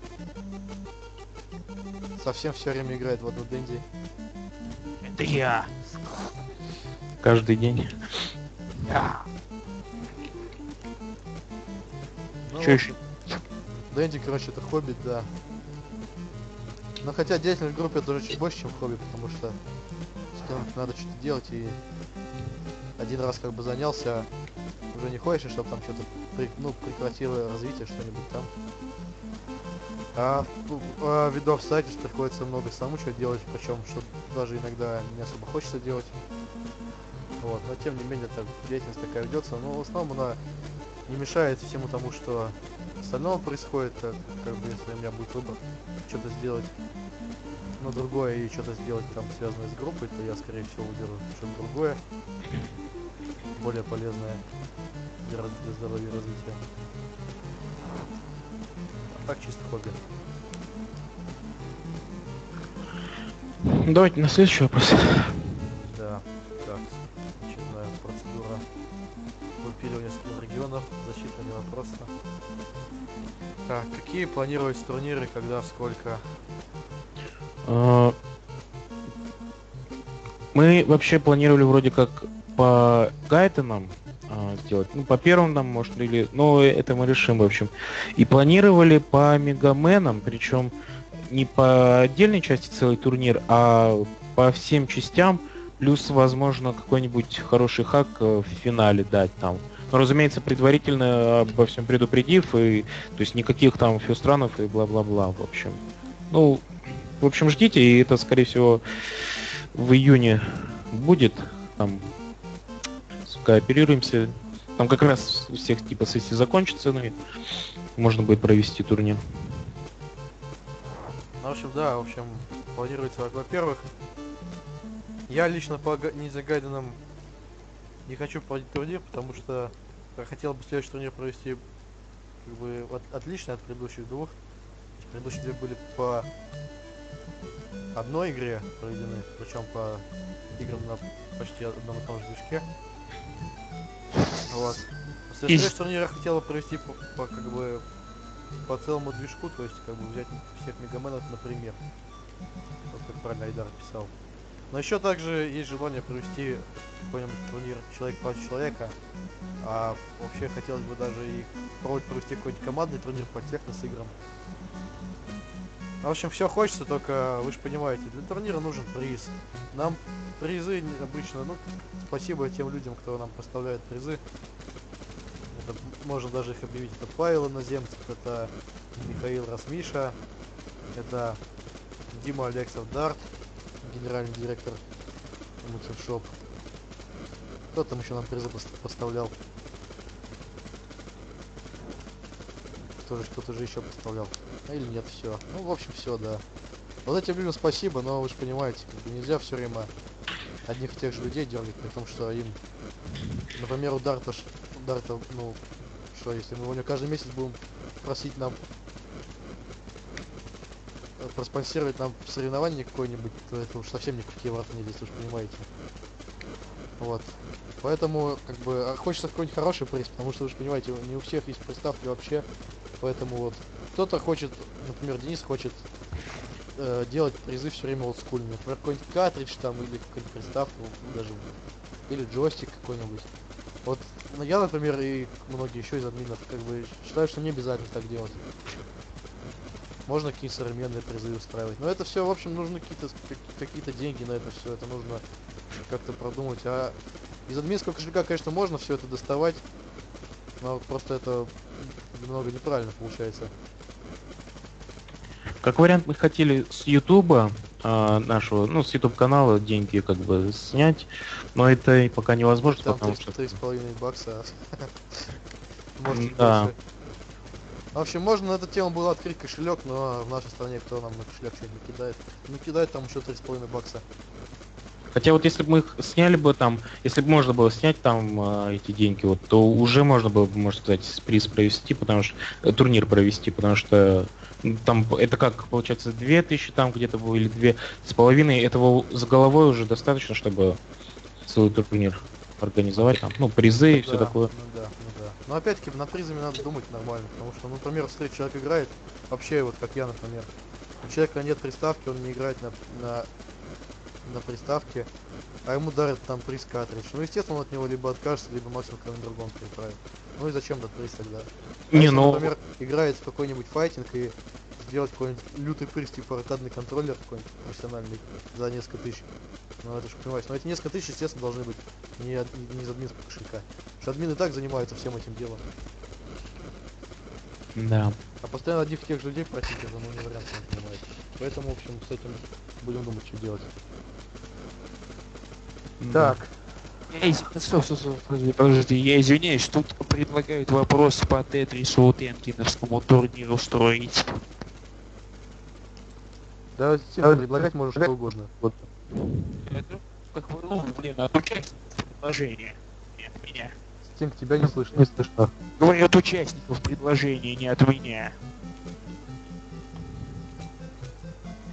совсем все время играет в одну Дэнди? Это я. Каждый день. Ну, Чё в общем, Дэнди, короче, это хобби, да. Но хотя деятельность в группе это уже чуть больше, чем хобби, потому что с кем-то надо что-то делать, и один раз как бы занялся, уже не хочешь, чтобы там что-то ну, прекратило развитие, что-нибудь там. А, ну, а видов сайтис приходится много самому что делать, причем что даже иногда не особо хочется делать. Вот, но тем не менее так, деятельность такая ведется, но в основном она не мешает всему тому, что остального происходит, как, как бы если у меня будет выбор что-то сделать, но другое и что-то сделать там связанное с группой, то я скорее всего выберу что-то другое, более полезное для, раз- для здоровья и развития. так чисто хобби. Давайте на следующий вопрос. Да, так, очередная процедура выпиливания скилл регионов, зачитывание вопроса. Так, какие планируются турниры, когда, сколько? А, Мы вообще планировали вроде как по гайтенам а, сделать. Ну, по первым нам, может, или... Ну, это мы решим, в общем. И планировали по мегаменам, причем не по отдельной части целый турнир, а по всем частям, плюс, возможно, какой-нибудь хороший хак в финале дать там. Но, разумеется, предварительно обо всем предупредив, и, то есть никаких там фюстранов и бла-бла-бла, в общем. Ну, в общем, ждите, и это, скорее всего, в июне будет. Там скооперируемся. Там как раз у всех типа сессии закончатся, ну и можно будет провести турнир. Ну, в общем, да, в общем, планируется, во- во-первых, я лично по га- ниндзя гайденам не хочу проводить турнир, потому что я хотел бы следующий турнир провести как бы от- отлично от предыдущих двух. Предыдущие две были по одной игре проведены, причем по играм на почти одном и том же движке. Вот. Следующий турнир я хотел бы провести по, по, как бы по целому движку, то есть как бы взять всех мегаменов, например. Вот как правильно Айдар писал. Но еще также есть желание провести какой-нибудь турнир человек против человека. А вообще хотелось бы даже и пробовать провести какой-нибудь командный турнир по технос играм. В общем, все хочется, только вы же понимаете, для турнира нужен приз. Нам призы не- обычно, ну, спасибо тем людям, кто нам поставляет призы. Это, можно даже их объявить. Это Павел Иноземцев, это Михаил Расмиша, это Дима Алексов Дарт, генеральный директор Мультишоп. Кто там еще нам призы пос- поставлял? Кто же кто-то же еще поставлял? А или нет, все. Ну, в общем, все, да. Вот этим людям спасибо, но вы же понимаете, как бы нельзя все время одних и тех же людей дергать, при том, что им, например, у Дарта, ш- у Дарта, ну, что, если мы у него каждый месяц будем просить нам э, проспонсировать нам соревнование какое-нибудь, то это уж совсем ни в какие ворота не лезет, вы же понимаете. Вот. Поэтому, как бы, а хочется какой-нибудь хороший приз, потому что, вы же понимаете, не у всех есть приставки вообще. Поэтому вот. Кто-то хочет, например, Денис хочет э, делать призы все время олдскульными. Например, какой-нибудь картридж там, или какую-нибудь приставку, ну, даже, или джойстик какой-нибудь. Вот, ну, я, например, и многие еще из админов, как бы, считаю, что не обязательно так делать. Можно какие-то современные призы устраивать. Но это все, в общем, нужны какие-то какие-то деньги на это все. Это нужно как-то продумать. А из админского кошелька, конечно, можно все это доставать. Но просто это немного неправильно получается. Как вариант, мы хотели с Ютуба а, нашего, ну, с YouTube канала деньги как бы снять, но это и пока невозможно, Там потому три что... три с половиной бакса. Может, чуть Да. больше. В общем, можно на эту тему было открыть кошелек, но в нашей стране кто нам на кошелек что-нибудь кидает? Ну, кидает там еще три с половиной бакса. Хотя вот если бы мы их сняли бы там, если бы можно было снять там а, эти деньги, вот, то уже можно было бы, можно сказать, приз провести, потому что э, турнир провести, потому что ну, там это как получается две тысячи там где-то было или две с половиной, этого с головой уже достаточно, чтобы целый турнир организовать там, ну призы и все Да, такое. ну да, ну да. Но опять-таки над призами надо думать нормально, потому что, ну, например, если человек играет, вообще вот как я, например, у человека нет приставки, он не играет на, на, на приставке, а ему дарят там приз картридж. Ну, естественно, он от него либо откажется, либо максимум кому-нибудь другому переправит. Ну и зачем этот приз тогда? А Не, если, ну например, играет в какой-нибудь файтинг и сделать какой-нибудь лютый приз, типа аркадный контроллер какой-нибудь профессиональный за несколько тысяч. Ну это же понимаете, но эти несколько тысяч, естественно, должны быть не, от- не из админского кошелька. Потому что админы и так занимаются всем этим делом. да. А постоянно одних и тех же людей просить, это ну не вариант, сами понимаете. Поэтому, в общем, с этим будем думать, что делать. да. Я из- Стоп, стоп, стоп, подожди, подожди, я извиняюсь, тут предлагают вопрос по Тетрису Тенкиновскому турниру устроить. Да, Тим, предлагать можно что угодно. Это, как бы, ну, блин, от участников предложения, не от меня. Тим, тебя не слышно. Не слышно. Говорю, от участников предложения, не от меня.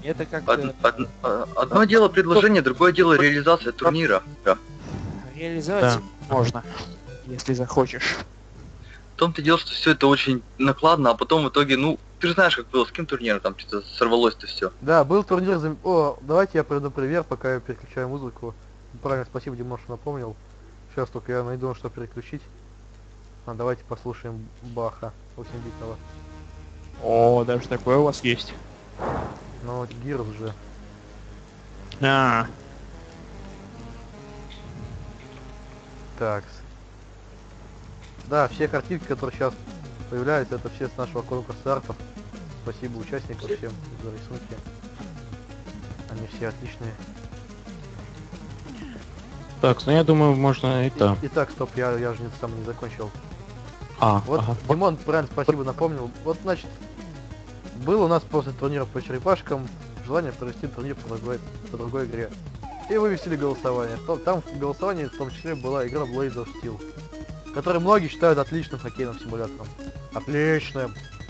Это как-то Од- од- а- одно дело предложение, другое дело реализация турнира. Да. реализовать можно, если захочешь. В том-то дело, что все это очень накладно, а потом в итоге, ну, ты же знаешь, как было, с каким турниром там что-то сорвалось-то все. Да, был турнир за... О, давайте я приведу пример, пока я переключаю музыку. Правильно, спасибо, Димон, что напомнил. Сейчас только я найду, что переключить. А, давайте послушаем Баха, восьмибитного. О, даже такое у вас есть. Ну, вот Гирс же. А, Так. Да, все картинки, которые сейчас появляются, это все с нашего конкурса артов. Спасибо участникам всем за рисунки. Они все отличные. Так, ну я думаю, можно это... И- Итак, стоп, я, я же не, сам не закончил. А, Вот ага. Димон правильно спасибо напомнил. Вот значит, был у нас после турнира по черепашкам желание провести турнир по другой, по другой игре. И вывесили голосование. То- Там в голосовании в том числе была игра Blades of Steel, которую многие считают отличным хоккейным симулятором. Отличным.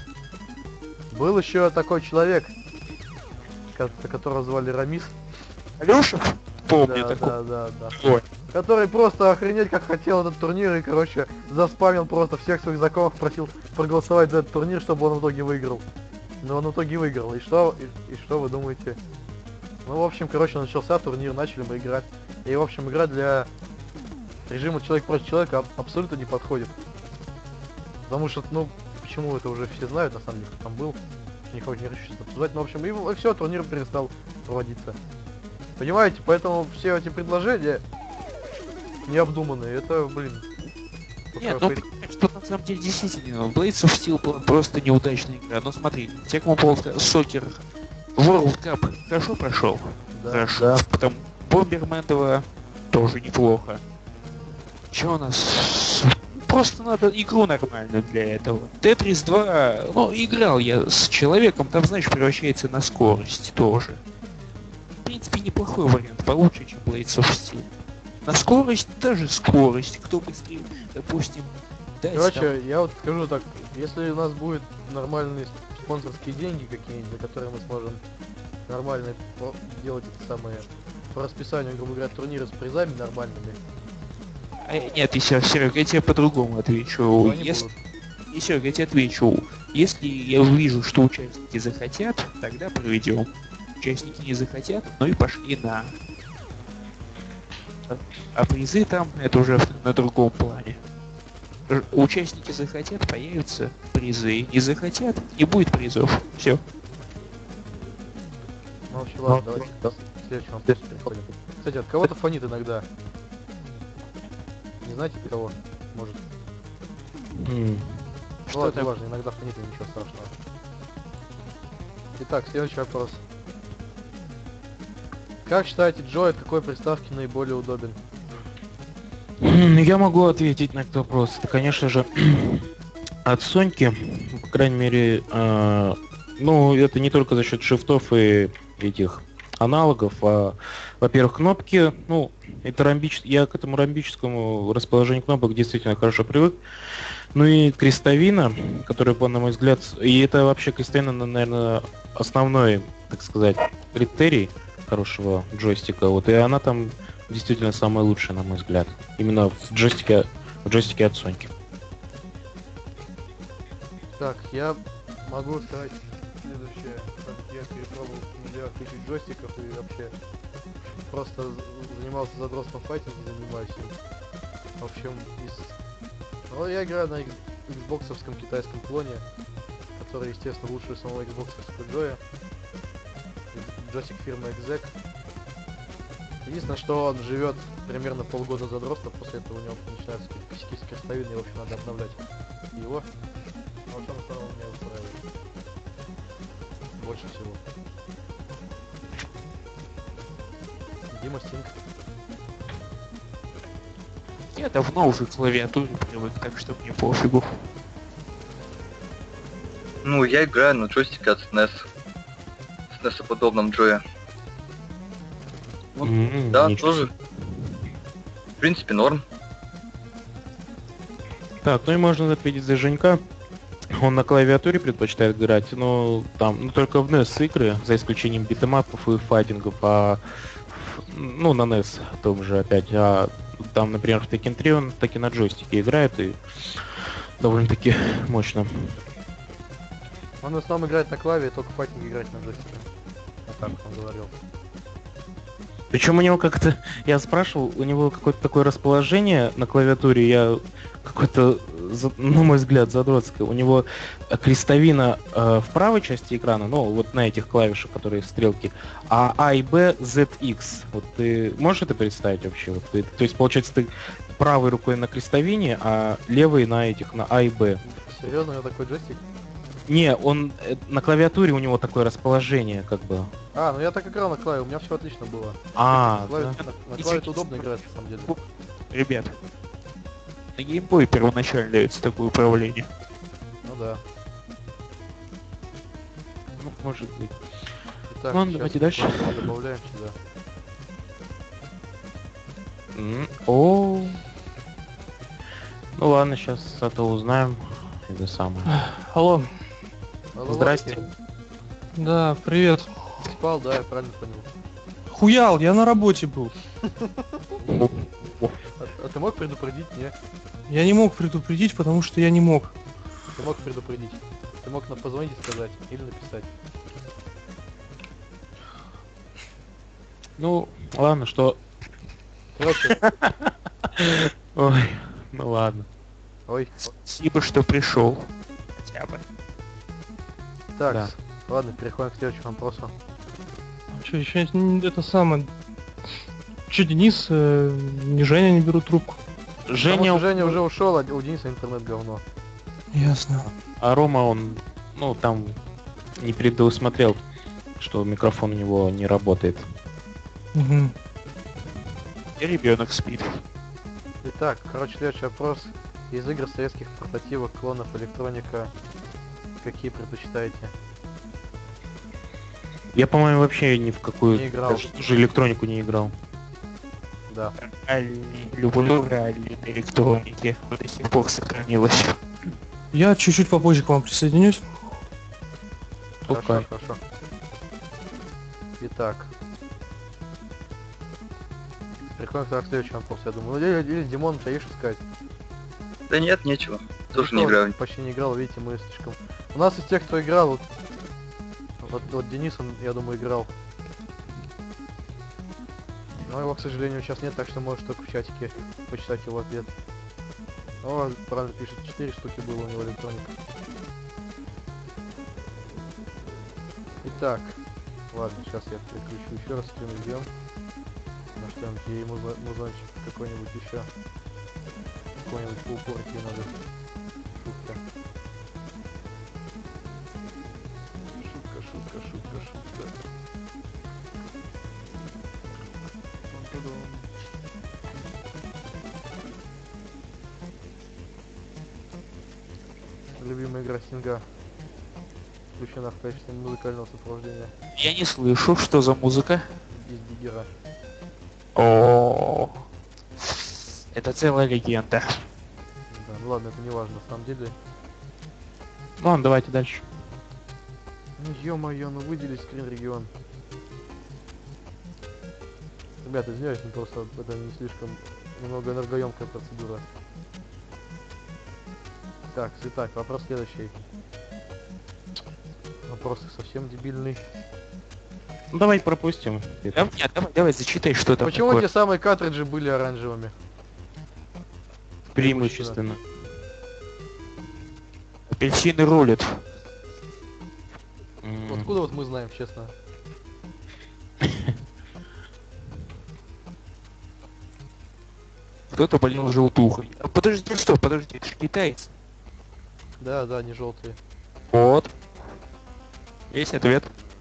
Был еще такой человек, ко- которого звали Рамис. Алёша? Помню Да, такой. да, да, да. Ой. Который просто охренеть как хотел этот турнир и, короче, заспамил просто всех своих знакомых, просил проголосовать за этот турнир, чтобы он в итоге выиграл. Но он в итоге выиграл. И что, и, и что вы думаете? Ну, в общем, короче, начался турнир, начали мы играть. И, в общем, игра для режима человек против человека аб- абсолютно не подходит. Потому что, ну, почему это уже все знают, на самом деле, кто там был. Не хочу, не хочу сейчас обсуждать. Но, в общем, и, все, турнир перестал проводиться. Понимаете, поэтому все эти предложения необдуманные, это, блин... Нет, такое ну по- понимаешь, что на самом деле действительно Blades of Steel была просто неудачная игра. Но смотри, Tecmo Bowl Soccer World Cup хорошо прошел. да. Хорошо. Потом Бомбермен два тоже неплохо. Че у нас? Просто надо игру нормальную для этого. Тетрис два, ну, играл я с человеком, там, знаешь, превращается на скорость тоже. В принципе, неплохой вариант, получше, чем Blades of Steel. На скорость, даже скорость. Кто быстрее, допустим, дать Короче, там... я вот скажу так, если у нас будут нормальные спонсорские деньги какие-нибудь, за которые мы сможем нормально по- делать это самое по расписанию, грубо говоря, турниры с призами нормальными, А, нет, еще, Серег, я тебе по-другому отвечу. то они Если... будут. И Серег, я тебе отвечу. Если я увижу, что участники захотят, тогда проведем. Участники не захотят, ну и пошли на. А призы там, это уже на другом плане. Ж- Участники захотят, появятся призы. Не захотят, не будет призов. Все. Ну, вообще, ладно, давайте к следующему вопросу переходим. Кстати, от кого-то фонит иногда. Не знаете от кого? Может. М, Что Что ладно, там? неважно, иногда фонит, и ничего страшного. Итак, следующий вопрос. Как считаете, Джой от какой приставки наиболее удобен? м, Я могу ответить на этот вопрос. Это, конечно же, от Соньки, по крайней мере, э, ну, это не только за счет шрифтов и этих аналогов, а, во-первых, кнопки, ну, это ромбич... я к этому ромбическому расположению кнопок действительно хорошо привык. Ну и крестовина, которая, по на мой взгляд, и это вообще крестовина, наверное, основной, так сказать, критерий хорошего джойстика. Вот, и она там действительно самая лучшая, на мой взгляд. Именно в джойстике, в джойстике от Соньки. Так, я могу сказать следующее. Так, я перепробовал миллиард тысяч джойстиков и вообще просто з- занимался задротством файтинга, занимаюсь им. В общем, из... Ну, я играю на икс- иксбоксовском китайском клоне, который, естественно, лучше самого иксбоксовского джоя. Джойстик фирмы Exec. Единственное, что он живет примерно полгода задротства, после этого у него начинаются какие-то косяки с крестовиной, и, в общем, надо обновлять его. А вот он в основном меня устраивает. Больше всего. Дима Стинг. Я давно уже к клавиатуре привык, так что мне пофигу. Ну, я играю на джойстике от снес. снес-подобном джое. Ну, М, Да, ничего тоже. В принципе, норм. Так, ну и можно ответить за Женька. Он на клавиатуре предпочитает играть, но там, ну только в нес игры, за исключением битэмапов и файтингов, а ну на нес том же опять, а там, например, в Tekken три он таки на джойстике играет и довольно-таки мощно. Он в основном играет на клаве, только файтинг играть на джойстике. А так он говорил. Причем у него как-то, я спрашивал, у него какое-то такое расположение на клавиатуре, я какой-то, за- на мой взгляд, задротское. У него э, крестовина э, в правой части экрана, ну, вот на этих клавишах, которые стрелки, а А и Б, зет икс. Вот ты можешь это представить вообще? Вот ты- то есть, получается, ты правой рукой на крестовине, а левой на этих, на А и Б. Серьезно, у него такой джойстик? Не, он э, на клавиатуре у него такое расположение, как бы. А, ну я так играл на клаве, у меня все отлично было. А, На клаве, да. на, на клаве это удобно играть, на самом деле. Ребят, на геймбой первоначально дается такое управление. Ну да. Ну, может быть. Итак, Ладно, сейчас давайте дальше. добавляем сюда. М, О. Ну ладно, сейчас это узнаем. Это самое. Алло. Алло, Здрасте. Васька, Да, привет. спал, да, я правильно понял. Хуял, я на работе был. А, а ты мог предупредить? Не, Я не мог предупредить, потому что я не мог. ты мог предупредить. Ты мог нам позвонить и сказать, или написать. Ну, ладно, что... Короче, Ой, ну ладно. ой, Спасибо, что пришел. Хотя бы. так, Да. ладно, переходим к следующему вопросу. Че, еще это самое... Че, Денис, э, не Женя не берут трубку? Женя, Потому что Женя уже ушел, а у Дениса интернет говно. Ясно. а Рома, он, ну, там не предусмотрел, что микрофон у него не работает. Угу. И ребенок спит. Итак, короче, следующий вопрос. Из игр советских портативок, клонов, электроника, какие предпочитаете? Я, по-моему, вообще ни в какую Не играл. даже тоже электронику не играл. Да. Реальный, люблю реальной электроники. Вот до сих пор сохранилось. Я чуть-чуть попозже к вам присоединюсь. Хорошо, Пускай. хорошо. Итак. Переходим к следующему вопросу, я думаю. Ну, или, или Димон, у тебя есть что сказать? Да нет, нечего. Тоже Никто не играю. Почти не играл, видите, мы слишком... У нас из тех, кто играл, вот, вот, вот Денис, он, я думаю, играл. Но его, к сожалению, сейчас нет, так что можешь только в чатике почитать его ответ. О, правильно пишет, четыре штуки было у него электроника. Итак, ладно, сейчас я переключу еще раз, стрим на что-нибудь, ей музо- музончик какой-нибудь еще. Какой-нибудь по упорке надо. Шутка. Шутка, шутка, шутка, шутка. Пам-пам-пам. Любимая игра Стинга. Включена в качестве музыкального сопровождения Я не слышу, что за музыка. из Диггера. О, это целая легенда. Да, ну ладно, это не важно, на самом деле. Ну ладно, давайте дальше. Ну ё-моё, ну выдели скрин регион. Ребята, извиняюсь, но просто это не слишком немного энергоемкая процедура. Так, итак, вопрос следующий. Вопрос совсем дебильный. Ну давай пропустим. Да, нет, давай, давай, зачитай, что там Почему такое. те самые картриджи были оранжевыми? Преимущественно. Апельсины рулят. М, Откуда вот мы знаем, честно? Кто-то болел желтухой. А подожди, что, подожди, это же китайцы. Да, да, не желтые. Вот. Есть ответ.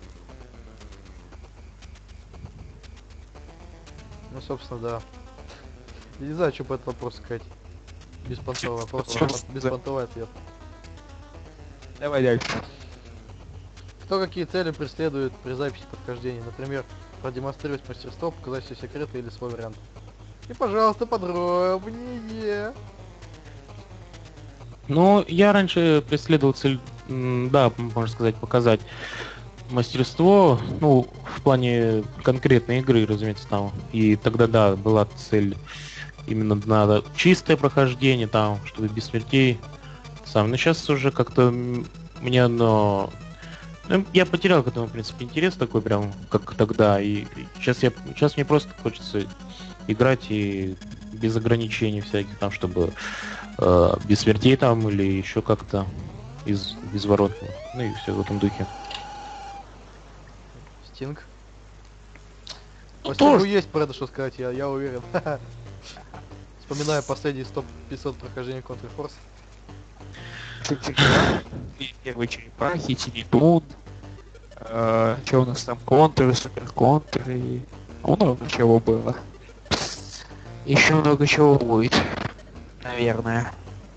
Ну, собственно, да. Я не знаю, что по этому вопросу сказать. Беспонтовый вопрос, Чё- беспон- беспонтовый ответ. Давай дальше. Кто какие цели преследует при записи подхождения? Например, продемонстрировать мастерство, показать все секреты или свой вариант. И, пожалуйста, подробнее. Ну, я раньше преследовал цель, м, да, можно сказать, показать мастерство, ну, в плане конкретной игры, разумеется, там. И тогда, да, была цель именно на чистое прохождение, там, чтобы без смертей сам. Но сейчас уже как-то м, мне оно... ну, я потерял к этому, в принципе, интерес такой прям, как тогда. И сейчас я сейчас мне просто хочется играть и без ограничений всяких там, чтобы э, без смертей там или еще как-то из безворотно. Ну и все в этом духе. Стинг. Ну, По Стингу тоже. есть про это что сказать, я, я уверен. Вспоминаю последние сто пятьсот прохождений Counter-Force. Первые черепахи, телетун. Что у нас там? Контуры, суперконтуры. и Много чего было. Еще много чего будет. Наверное.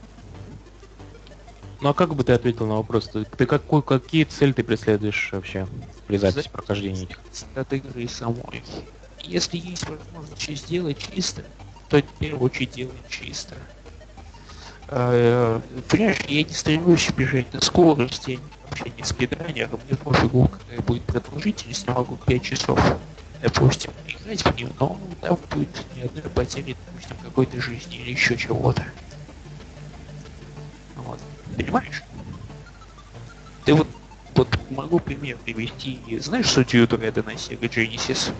Ну а как бы ты ответил на вопрос? Ты, ты какой, какие цели ты преследуешь вообще при записи прохождения этих? От игры самой. Если есть возможность что сделать чисто, то в первую очередь делаем чисто. Э, Понимаешь, я не стремлюсь бежать на скорость, я вообще не спидранер, мне пофигу, какая будет продолжительность, я могу пять часов, допустим, играть в нее, но там будет ни одной потери, допустим, какой-то жизни или еще чего-то. Вот. Понимаешь? Ты вот, вот могу пример привести. Знаешь судью Дредда на Sega Genesis?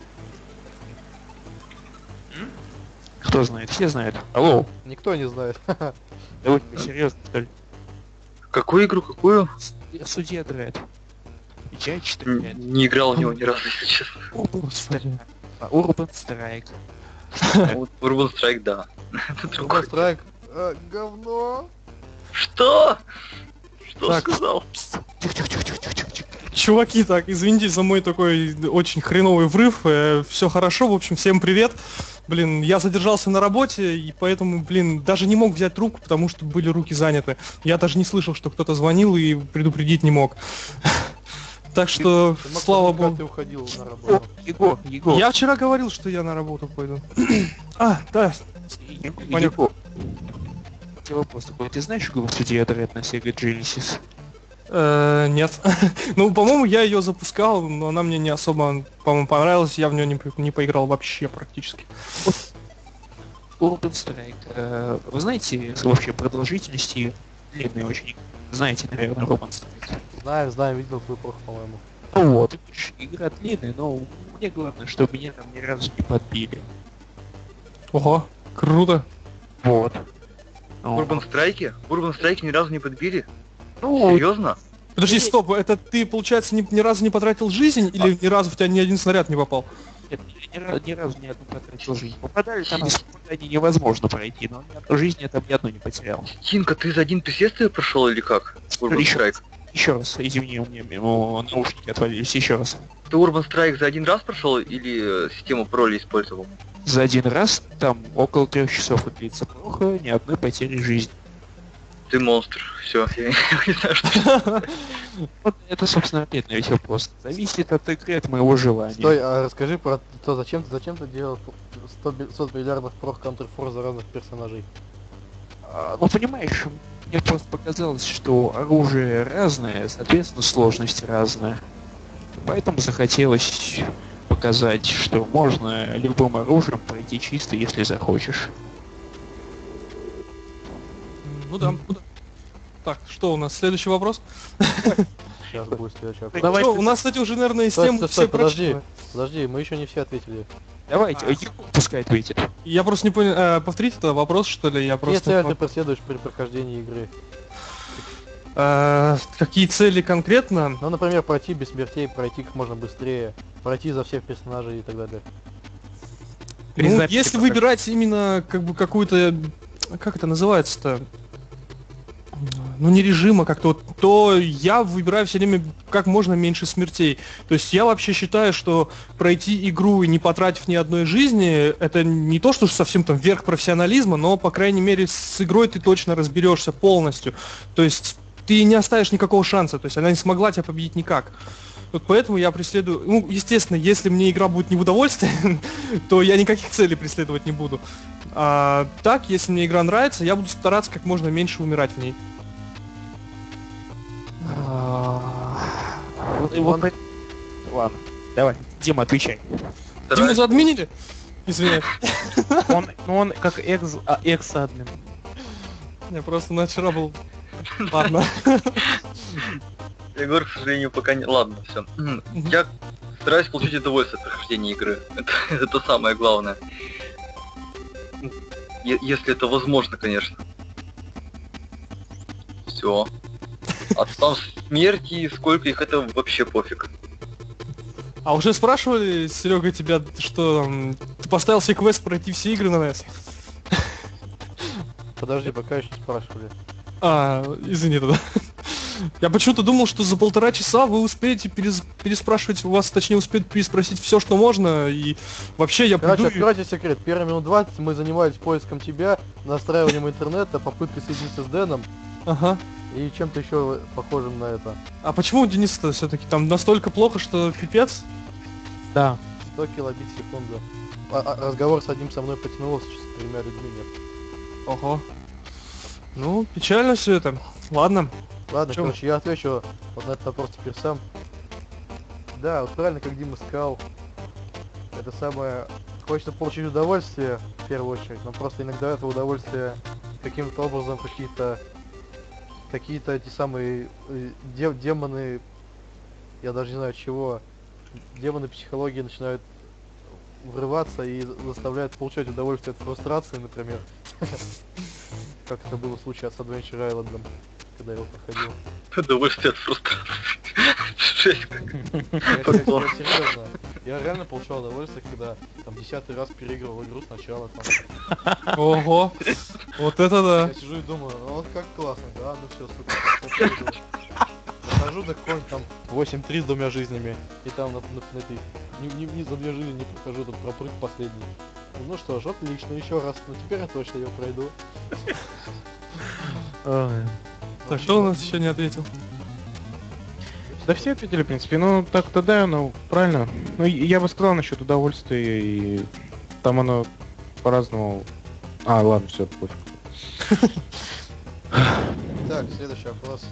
М? Кто знает? Все знают. Алло, Никто не знает. давайте серьезно, что ли? Какую игру, какую? Я судья Дред. Я Н- читаю. Не играл в него ни разу, если честно. Urban Strike. Urban Strike. Вот Urban Strike, да. Это другой. Counter-Strike. э, говно. Что? Что Так. сказал? Тихо-тихо-тихо-тихо-тихо. Чуваки, так, извините за мой такой очень хреновый врыв. Все хорошо, в общем, всем привет. Блин, я задержался на работе, и поэтому, блин, даже не мог взять трубку, потому что были руки заняты. Я даже не слышал, что кто-то звонил, и предупредить не мог. Так что, Ты мог слава сказать, как богу. ты уходил на работу. Егор, Егор, Я вчера говорил, что я на работу пойду. А, да. Егор, Понял. Егор. У тебя вопрос такой. Ты знаешь игру судья Дред на Sega Genesis? Э, Нет. Ну, по-моему, я ее запускал, но она мне не особо, по-моему, понравилась. Я в нее не, по- не поиграл вообще практически. Urban Strike. э, Вы знаете вообще продолжительности длинные очень? Знаете, наверное, Urban Strike. Знаем, знаем, видел твой прох, по-моему. Ну вот, видишь, игра длинная, но мне главное, чтобы меня там ни разу не подбили. Ого, круто. Вот. В Urban Strike? В Urban Strike ни разу не подбили? Ну, Серьезно? Подожди, стоп, это ты, получается, ни, ни разу не потратил жизнь, или ни разу в тебя ни один снаряд не попал? нет, ни, ни разу, ни разу ни одну потратил жизнь. Попадали там без попадания невозможно пройти, но ни одну жизнь я там ни одну не потерял. Тинка, ты за один присест ее прошел или как? В Urban Еще. Strike. Еще раз, извини, у меня ему наушники отвалились, еще раз. Ты Urban Strike за один раз прошел или э, систему пароля использовал? За один раз там около трех часов и длится плохо, ни одной потери жизни. Ты монстр. Все, я не знаю, что. Вот это, собственно, ответ на весь вопрос. Зависит от игры, от моего желания. Стой, а расскажи про то, зачем, зачем ты делал сто миллиардов прох Counter-Force за разных персонажей? А, ну, понимаешь, мне просто показалось, что оружие разное, соответственно, сложность разная. Поэтому захотелось показать, что можно любым оружием пройти чисто, если захочешь. Ну да, ну да. Так, что у нас? Следующий вопрос? Сейчас будет следующий вопрос. Давай, Чё, у нас, кстати, уже, наверное, из Стой, тем стой, все стой, подожди, прочитаны. подожди, мы еще не все ответили. Давайте, Егор пускай ответит. Я просто не понял, э, повторите это вопрос, что ли? Я Какие просто... цели ты преследуешь при прохождении игры? Э, какие цели конкретно? Ну, например, пройти без смертей, пройти как можно быстрее, пройти за всех персонажей и так далее. Ну, Перезаписи если пока. выбирать именно как бы какую-то, как это называется-то, ну не режима как-то вот, то я выбираю все время как можно меньше смертей. То есть я вообще считаю, что пройти игру и не потратив ни одной жизни, это не то, что совсем там верх профессионализма, но по крайней мере с игрой ты точно разберешься полностью. То есть ты не оставишь никакого шанса, то есть она не смогла тебя победить никак. Вот поэтому я преследую... Ну, естественно, если мне игра будет не в удовольствие, то я никаких целей преследовать не буду. А так, если мне игра нравится, я буду стараться как можно меньше умирать в ней. Его про- Ладно, давай, Дима, отвечай. Диму заадминили? Извиняюсь. Он, ну он как экс, а, экс-админ. Я просто на вчера был... Ладно. Егор, к сожалению, пока не... Ладно, все. Я стараюсь получить удовольствие от прохождения игры. Это, это самое главное. Е- если это возможно, конечно. Все. А там смерти, сколько их, это вообще пофиг. А уже спрашивали, Серега, тебя, что там, ты поставил себе квест пройти все игры на нес? Подожди, пока еще не спрашивали. А, извини тогда. Я почему-то думал, что за полтора часа вы успеете перес- переспрашивать, у вас, точнее, успеют переспросить все, что можно, и вообще я Короче, приду... и- откройте секрет. Первые минут двадцать мы занимались поиском тебя, настраиванием интернета, попыткой соединиться с Дэном Ага. и чем-то еще похожим на это. А почему у Дениса все-таки там настолько плохо, что пипец? Да. сто килобит в секунду. А- а разговор с одним со мной потянулся, с тремя людьми нет. Ого. Ну, печально все это. Ладно. Ладно, Чё? короче, я отвечу вот на этот вопрос теперь сам. Да, вот правильно, как Дима сказал, это самое... Хочется получить удовольствие, в первую очередь, но просто иногда это удовольствие каким-то образом какие-то... Какие-то эти самые э, де- демоны... Я даже не знаю чего. Демоны психологии начинают врываться и заставляют получать удовольствие от фрустрации, например. Как это было в случае с Adventure Island, когда я его проходил. Удовольствие от фрустрации. Жесть как. Я, я- я серьезно, я реально получал удовольствие, когда там десятый раз переигрывал игру сначала там. Ого. Вот это да. Я сижу и думаю, ну вот как классно, да, ну все, сука. Захожу до какой-нибудь там восемь три с двумя жизнями, и там на, на, на этой, ни, ни, ни за две жизни не прохожу, тут пропрыг последний. Ну что ж, отлично, еще раз, ну теперь я точно ее пройду. Так, кто у нас еще не ответил? Да все ответили, в принципе. Ну, так-то да, ну, правильно. Ну, я бы сказал насчет удовольствия, и там оно по-разному... А, ладно, все, пофиг. Так, следующий вопрос.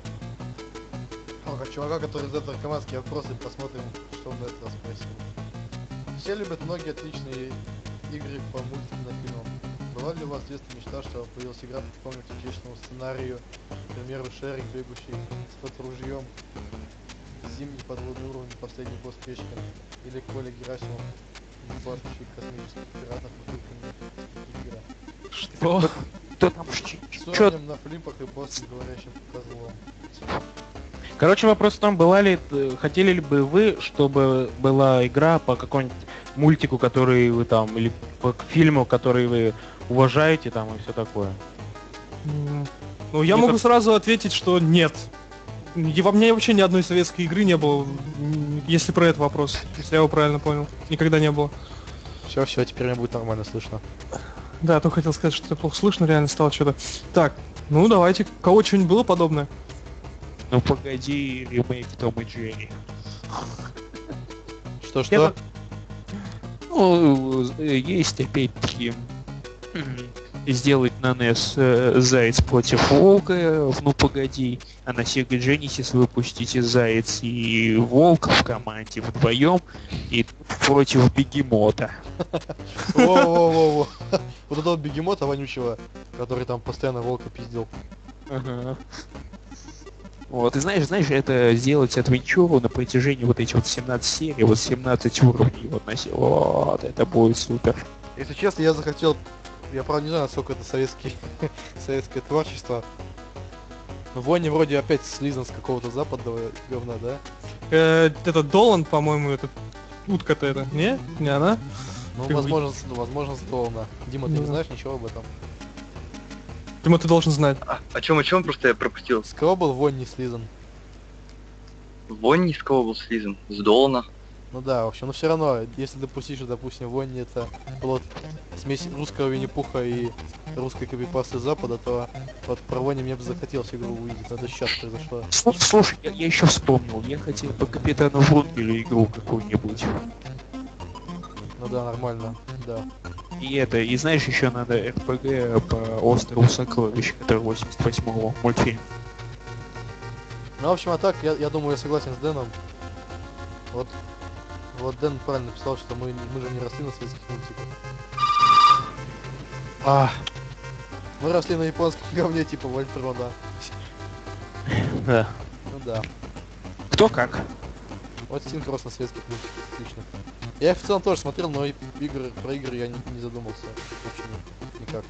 О, чувака, который задает наркоманские вопросы, посмотрим, что он на этот раз спросил. Все любят многие отличные игры по мультикам на фильмам. Была ли у вас в детстве мечта, что появилась игра по какому-нибудь отличному сценарию, к примеру, Шерик, бегущий с фоторужьем, зимний подводный уровень, последний босс печка, или Коля Герасимов, ебашущий космических пиратов бутылками игра. Что? Кто там С чё? уровнем на флипах и боссом, говорящим козлом. Короче, вопрос в том, была ли, э, хотели ли бы вы, чтобы была игра по какому-нибудь мультику, который вы там, или по к- фильму, который вы уважаете там и все такое? М, Ну, я Мне могу как- сразу ответить, что нет. И во мне вообще ни одной советской игры не было, м, если про этот вопрос, если я его правильно понял. Никогда не было. Все, все, теперь меня будет нормально слышно. Да, только хотел сказать, что это плохо слышно, реально стало что-то. Так, ну давайте, у кого что-нибудь было подобное? Ну погоди, ремейк Том и Джерри. Что-что? Я Ну, э, есть опять-таки м, сделать на нес э, Заяц против Волка, э, в Ну погоди, а на Sega Genesis выпустить и Заяц и Волк в команде вдвоем и против Бегемота. Во-во-во-во. Вот этого бегемота вонючего, который там постоянно волка пиздил. Ага. Вот, и знаешь, знаешь, это сделать адвенчуру на протяжении вот этих вот семнадцати серий, вот семнадцать уровней, вот на се- вот, это будет супер. Если честно, я захотел... Я правда не знаю, насколько это советский... советское творчество. Но Вонни вроде опять слизан с какого-то западного говна, да? Э, это Долан, по-моему, это утка-то это, не? Не она? Ну, Как бы- возможно, с- возможно, сдолно. Дима, ты Ну не да. знаешь ничего об этом? Дима, ты должен знать. А, о чем, о чем просто я пропустил? С кого был Вонни слизан? Вонни с кого был слизан? С Долана. Ну да, в общем, но все равно, если допустить, что, допустим, Вонни это плод смесь русского Винни-Пуха и русской копипасты Запада, то вот про Вонни мне бы захотелось игру увидеть, но это сейчас произошло. Слушай, слушай, я, я еще вспомнил, я хотел по Капитану Врунгелю игру какую-нибудь. Ну да, нормально, да. И это, и знаешь, еще надо эр пэ гэ по острову Сокровищ, который восемьдесят восьмого мультфильм. Ну, в общем, а так, я, я думаю, я согласен с Дэном. Вот, вот Дэн правильно написал, что мы, мы же не росли на советских мультиках. А, Мы росли на японском говне типа Вольтрона. да. Ну да. Кто как? Вот Стинг рос на советских мультиках, отлично. Я их в целом тоже смотрел, но и игры, про игры я не, не задумался. Вообще ни- никак.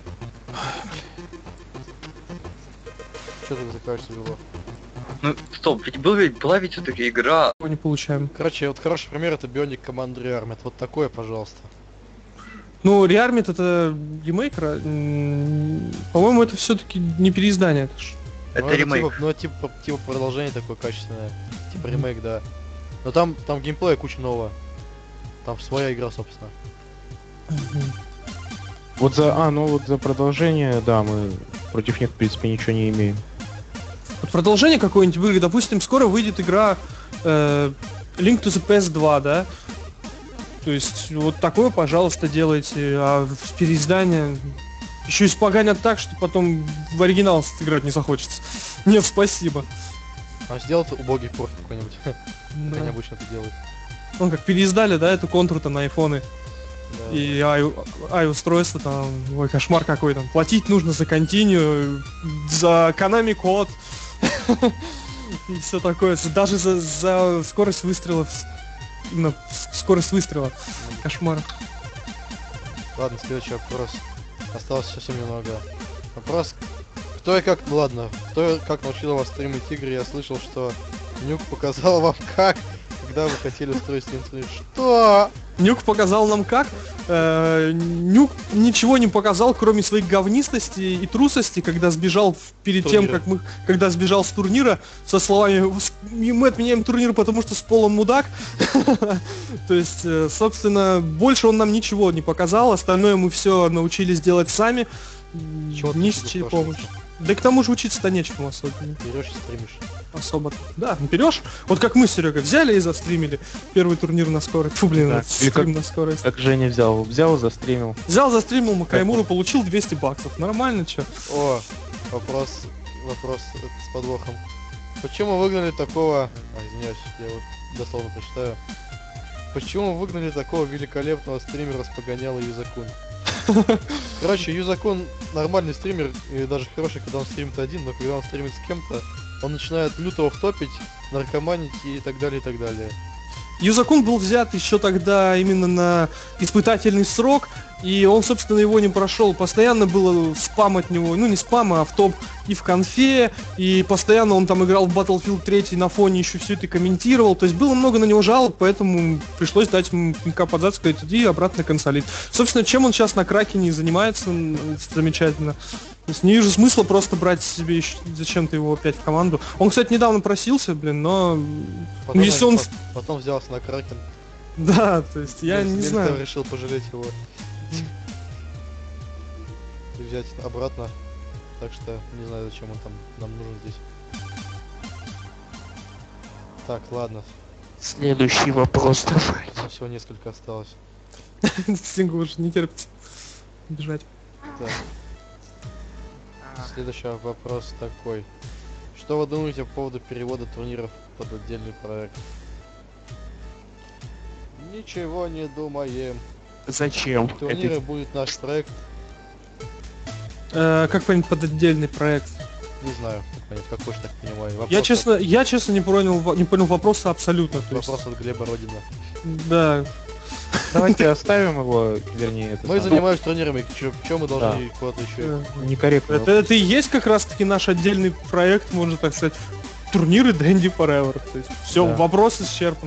Что ты закажешься, Вило? Ну, стоп, ведь был ведь, была ведь все-таки игра. Его не получаем. Короче, вот хороший пример это Bionic Command Rearmed. Вот такое, пожалуйста. Ну, Rearmed это ремейк, ра- м, по-моему, это все-таки не переиздание. Это ж- Это Ну, ремейк. Типа, ну, типа, типа продолжение такое качественное. Типа ремейк, да. Но там, там геймплея куча нового. Там своя игра, собственно. Вот за, а, ну вот за продолжение, да, мы против них, в принципе, ничего не имеем. Вот продолжение какое-нибудь выиграет. Допустим, скоро выйдет игра э, Link to the пи эс два, да? То есть вот такое, пожалуйста, делайте. А в переиздание еще испоганят так, что потом в оригинал играть не захочется. Нет, спасибо. А сделать убогий порт какой-нибудь. Как Да. они обычно это делают. Ну, как переиздали, да, эту контур-то на айфоны. Да. И ай, ай-устройство там, ой, кошмар какой там. Платить нужно за континью, за Konami код. И все такое. Даже за, за скорость выстрелов. Именно скорость выстрела. Кошмар. Ладно, следующий вопрос. Осталось совсем немного. Вопрос. Кто и как, ну ладно, кто и как научил вас стримить игры? Я слышал, что Нюк показал вам как, когда вы хотели устроить стрим. Что? Нюк показал нам как. Э, Нюк ничего не показал, кроме своей говнистости и трусости, когда сбежал в- перед тем, Турнира. как мы, когда сбежал с турнира, со словами «С- мы отменяем турнир, потому что с полом мудак». То есть, э, собственно, больше он нам ничего не показал, остальное мы все научились делать сами, м, Чего ты ни с себе чьей спрашиваешь? помощью. Да и к тому же учиться-то нечему особенно. Берешь и стримишь. Особо. Да, берешь. Вот как мы с Серегой взяли и застримили первый турнир на скорость. Фу, блин, Да. этот Или стрим как- на скорость. Как Женя взял, взял, застримил. Взял, застримил Макаймуру, получил двести баксов. Нормально, чё? О, вопрос, вопрос э, с подвохом. Почему выгнали такого... А, извиняюсь, я вот дословно прочитаю. Почему выгнали такого великолепного стримера с погоняла Юзакун? Короче, Юзакун нормальный стример, и даже хороший, когда он стримит один, но когда он стримит с кем-то, он начинает люто офтопить, наркоманить и так далее, и так далее. Юзакун был взят еще тогда именно на испытательный срок, и он, собственно, его не прошел. Постоянно было спам от него, ну не спам, а в топ и в конфе, и постоянно он там играл в Battlefield три на фоне, еще все это комментировал. То есть было много на него жалоб, поэтому пришлось дать ему пинка под зад, сказать, иди обратно консолить. Собственно, чем он сейчас на Кракене занимается, м, замечательно. То есть не вижу смысла просто брать себе еще зачем-то его опять в команду. Он, кстати, недавно просился, блин, но... Потом, ну если он... по- потом взялся на Кракен. Да, то есть я не Лельцев знаю. решил пожалеть его. И взять обратно. Так что не знаю, зачем он там нам нужен здесь. Так, ладно. Следующий вопрос давай. У нас всего несколько осталось. Стингу уже не терпится бежать. Так. Следующий вопрос такой. Что вы думаете по поводу перевода турниров под отдельный проект? Ничего не думаем. Зачем? Турниры Это будет наш проект. Э, как понять под отдельный проект? Не знаю, как понять, какой же так понимаю. Вопрос Я от- честно, я честно не понял, во- не понял вопроса абсолютно. То есть, Вопрос от Глеба Родина. да. Давайте оставим его, вернее, это Мы самое. занимаемся турнирами, чем мы должны куда-то еще? э, Некорректно. Это, это и есть как раз таки наш отдельный проект, можно так сказать. Турниры Dandy Forever. То есть все, Да. вопрос исчерпан.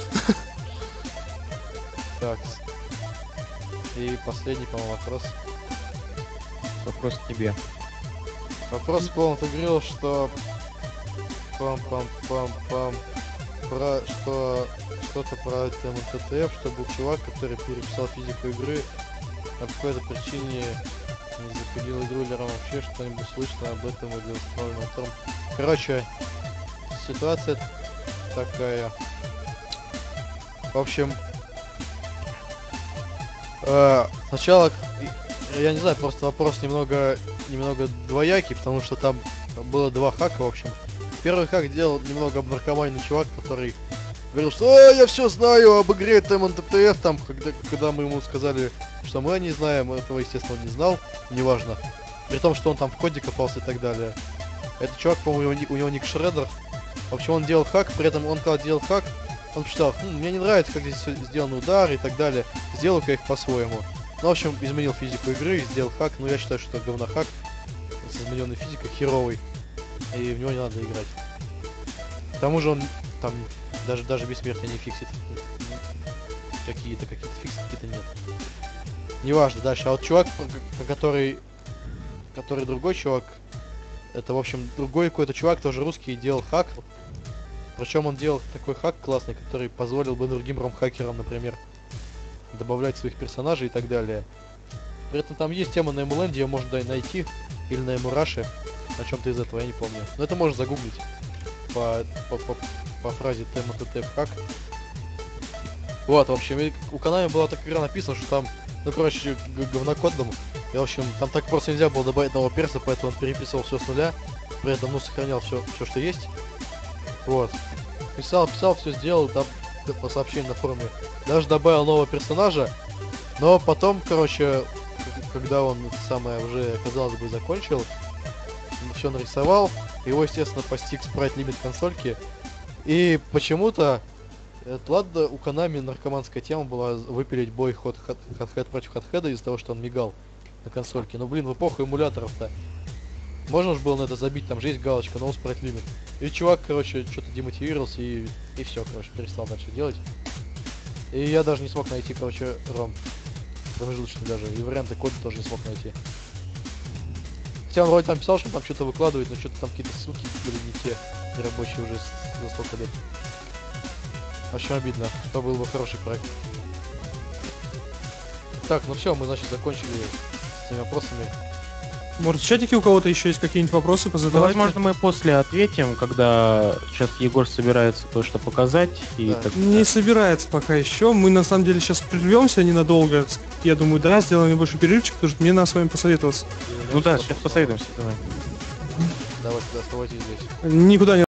Так. И последний, по-моему, вопрос. Вопрос к тебе. Вопрос был, ты говорил, что пам-пам-пам-пам про что что-то про тему тэ тэ эф, что был чувак, который переписал физику игры, а по какой-то причине не запилил игру или вообще что-нибудь слышно об этом или установлено о том. Короче, ситуация такая. В общем, Э, сначала, и- я не знаю, просто вопрос немного, немного двоякий, потому что там было два хака, в общем. Первый хак делал немного обнаркоманный чувак, который говорил, что «А, я все знаю об игре эм эн тэ тэ эф», там, когда, когда мы ему сказали, что мы не знаем, этого, естественно, он не знал, неважно. При том, что он там в коде копался и так далее. Этот чувак, по-моему, у него, ни- у него ник Шреддер. В общем, он делал хак, при этом он, когда делал хак, он посчитал, хм, мне не нравится, как здесь всё сделаны удары и так далее, сделаю-ка их по-своему. Ну, в общем, изменил физику игры, сделал хак, но я считаю, что это говнохак с измененной физикой, херовый, и в него не надо играть. К тому же он там даже, даже бессмертие не фиксит. Какие-то, какие-то фиксит, какие-то нет. Неважно, дальше. А вот чувак, про- про который, который другой чувак, это, в общем, другой какой-то чувак, тоже русский, делал хак. Причем он делал такой хак классный, который позволил бы другим ромхакерам, например, добавлять своих персонажей и так далее. При этом там есть тема на Эмуленде, ее можно да, и найти, или на Эмураше, на чем-то из этого, я не помню. Но это можно загуглить по, по, по, по фразе тема тэ тэ эф хак. Вот, в общем, и у Konami была так игра написана, что там, ну, короче, г- говнокодом. И, в общем, там так просто нельзя было добавить нового перса, поэтому он переписывал все с нуля, при этом, ну, сохранял все, все, что есть. Вот. Писал, писал, все сделал, там, по сообщению на форуме. Даже добавил нового персонажа, но потом, короче, к- когда он это самое уже, казалось бы, закончил, все нарисовал, его, естественно, постиг спрайт-лимит консольки, и почему-то, э, ладно, у Konami наркоманская тема была выпилить бой ход Hot против Hot из-за того, что он мигал на консольке, но, блин, в эпоху эмуляторов-то можно же было на это забить, там же есть галочка, но спрайт лимит. И чувак, короче, что-то демотивировался и, и все, короче, перестал дальше делать. И я даже не смог найти, короче, ром. Промежуточный даже. И варианты кода тоже не смог найти. Хотя он вроде там писал, что он там что-то выкладывает, но что-то там какие-то ссылки были не те, нерабочие уже с- за столько лет. Очень обидно. Это был бы хороший проект. Так, ну все, мы, значит, закончили с этими вопросами. Может, в чатике у кого-то еще есть какие-нибудь вопросы Ну, позадавать? возможно, мы после ответим, когда сейчас Егор собирается кое-что показать. И Да. так- Не собирается пока еще. Мы на самом деле сейчас прервемся ненадолго. Я думаю, да, сделаем небольшой перерывчик, потому что мне надо с вами посоветоваться. Ну да, сейчас посоветуемся. Давай. Давайте, оставайтесь здесь. Никуда не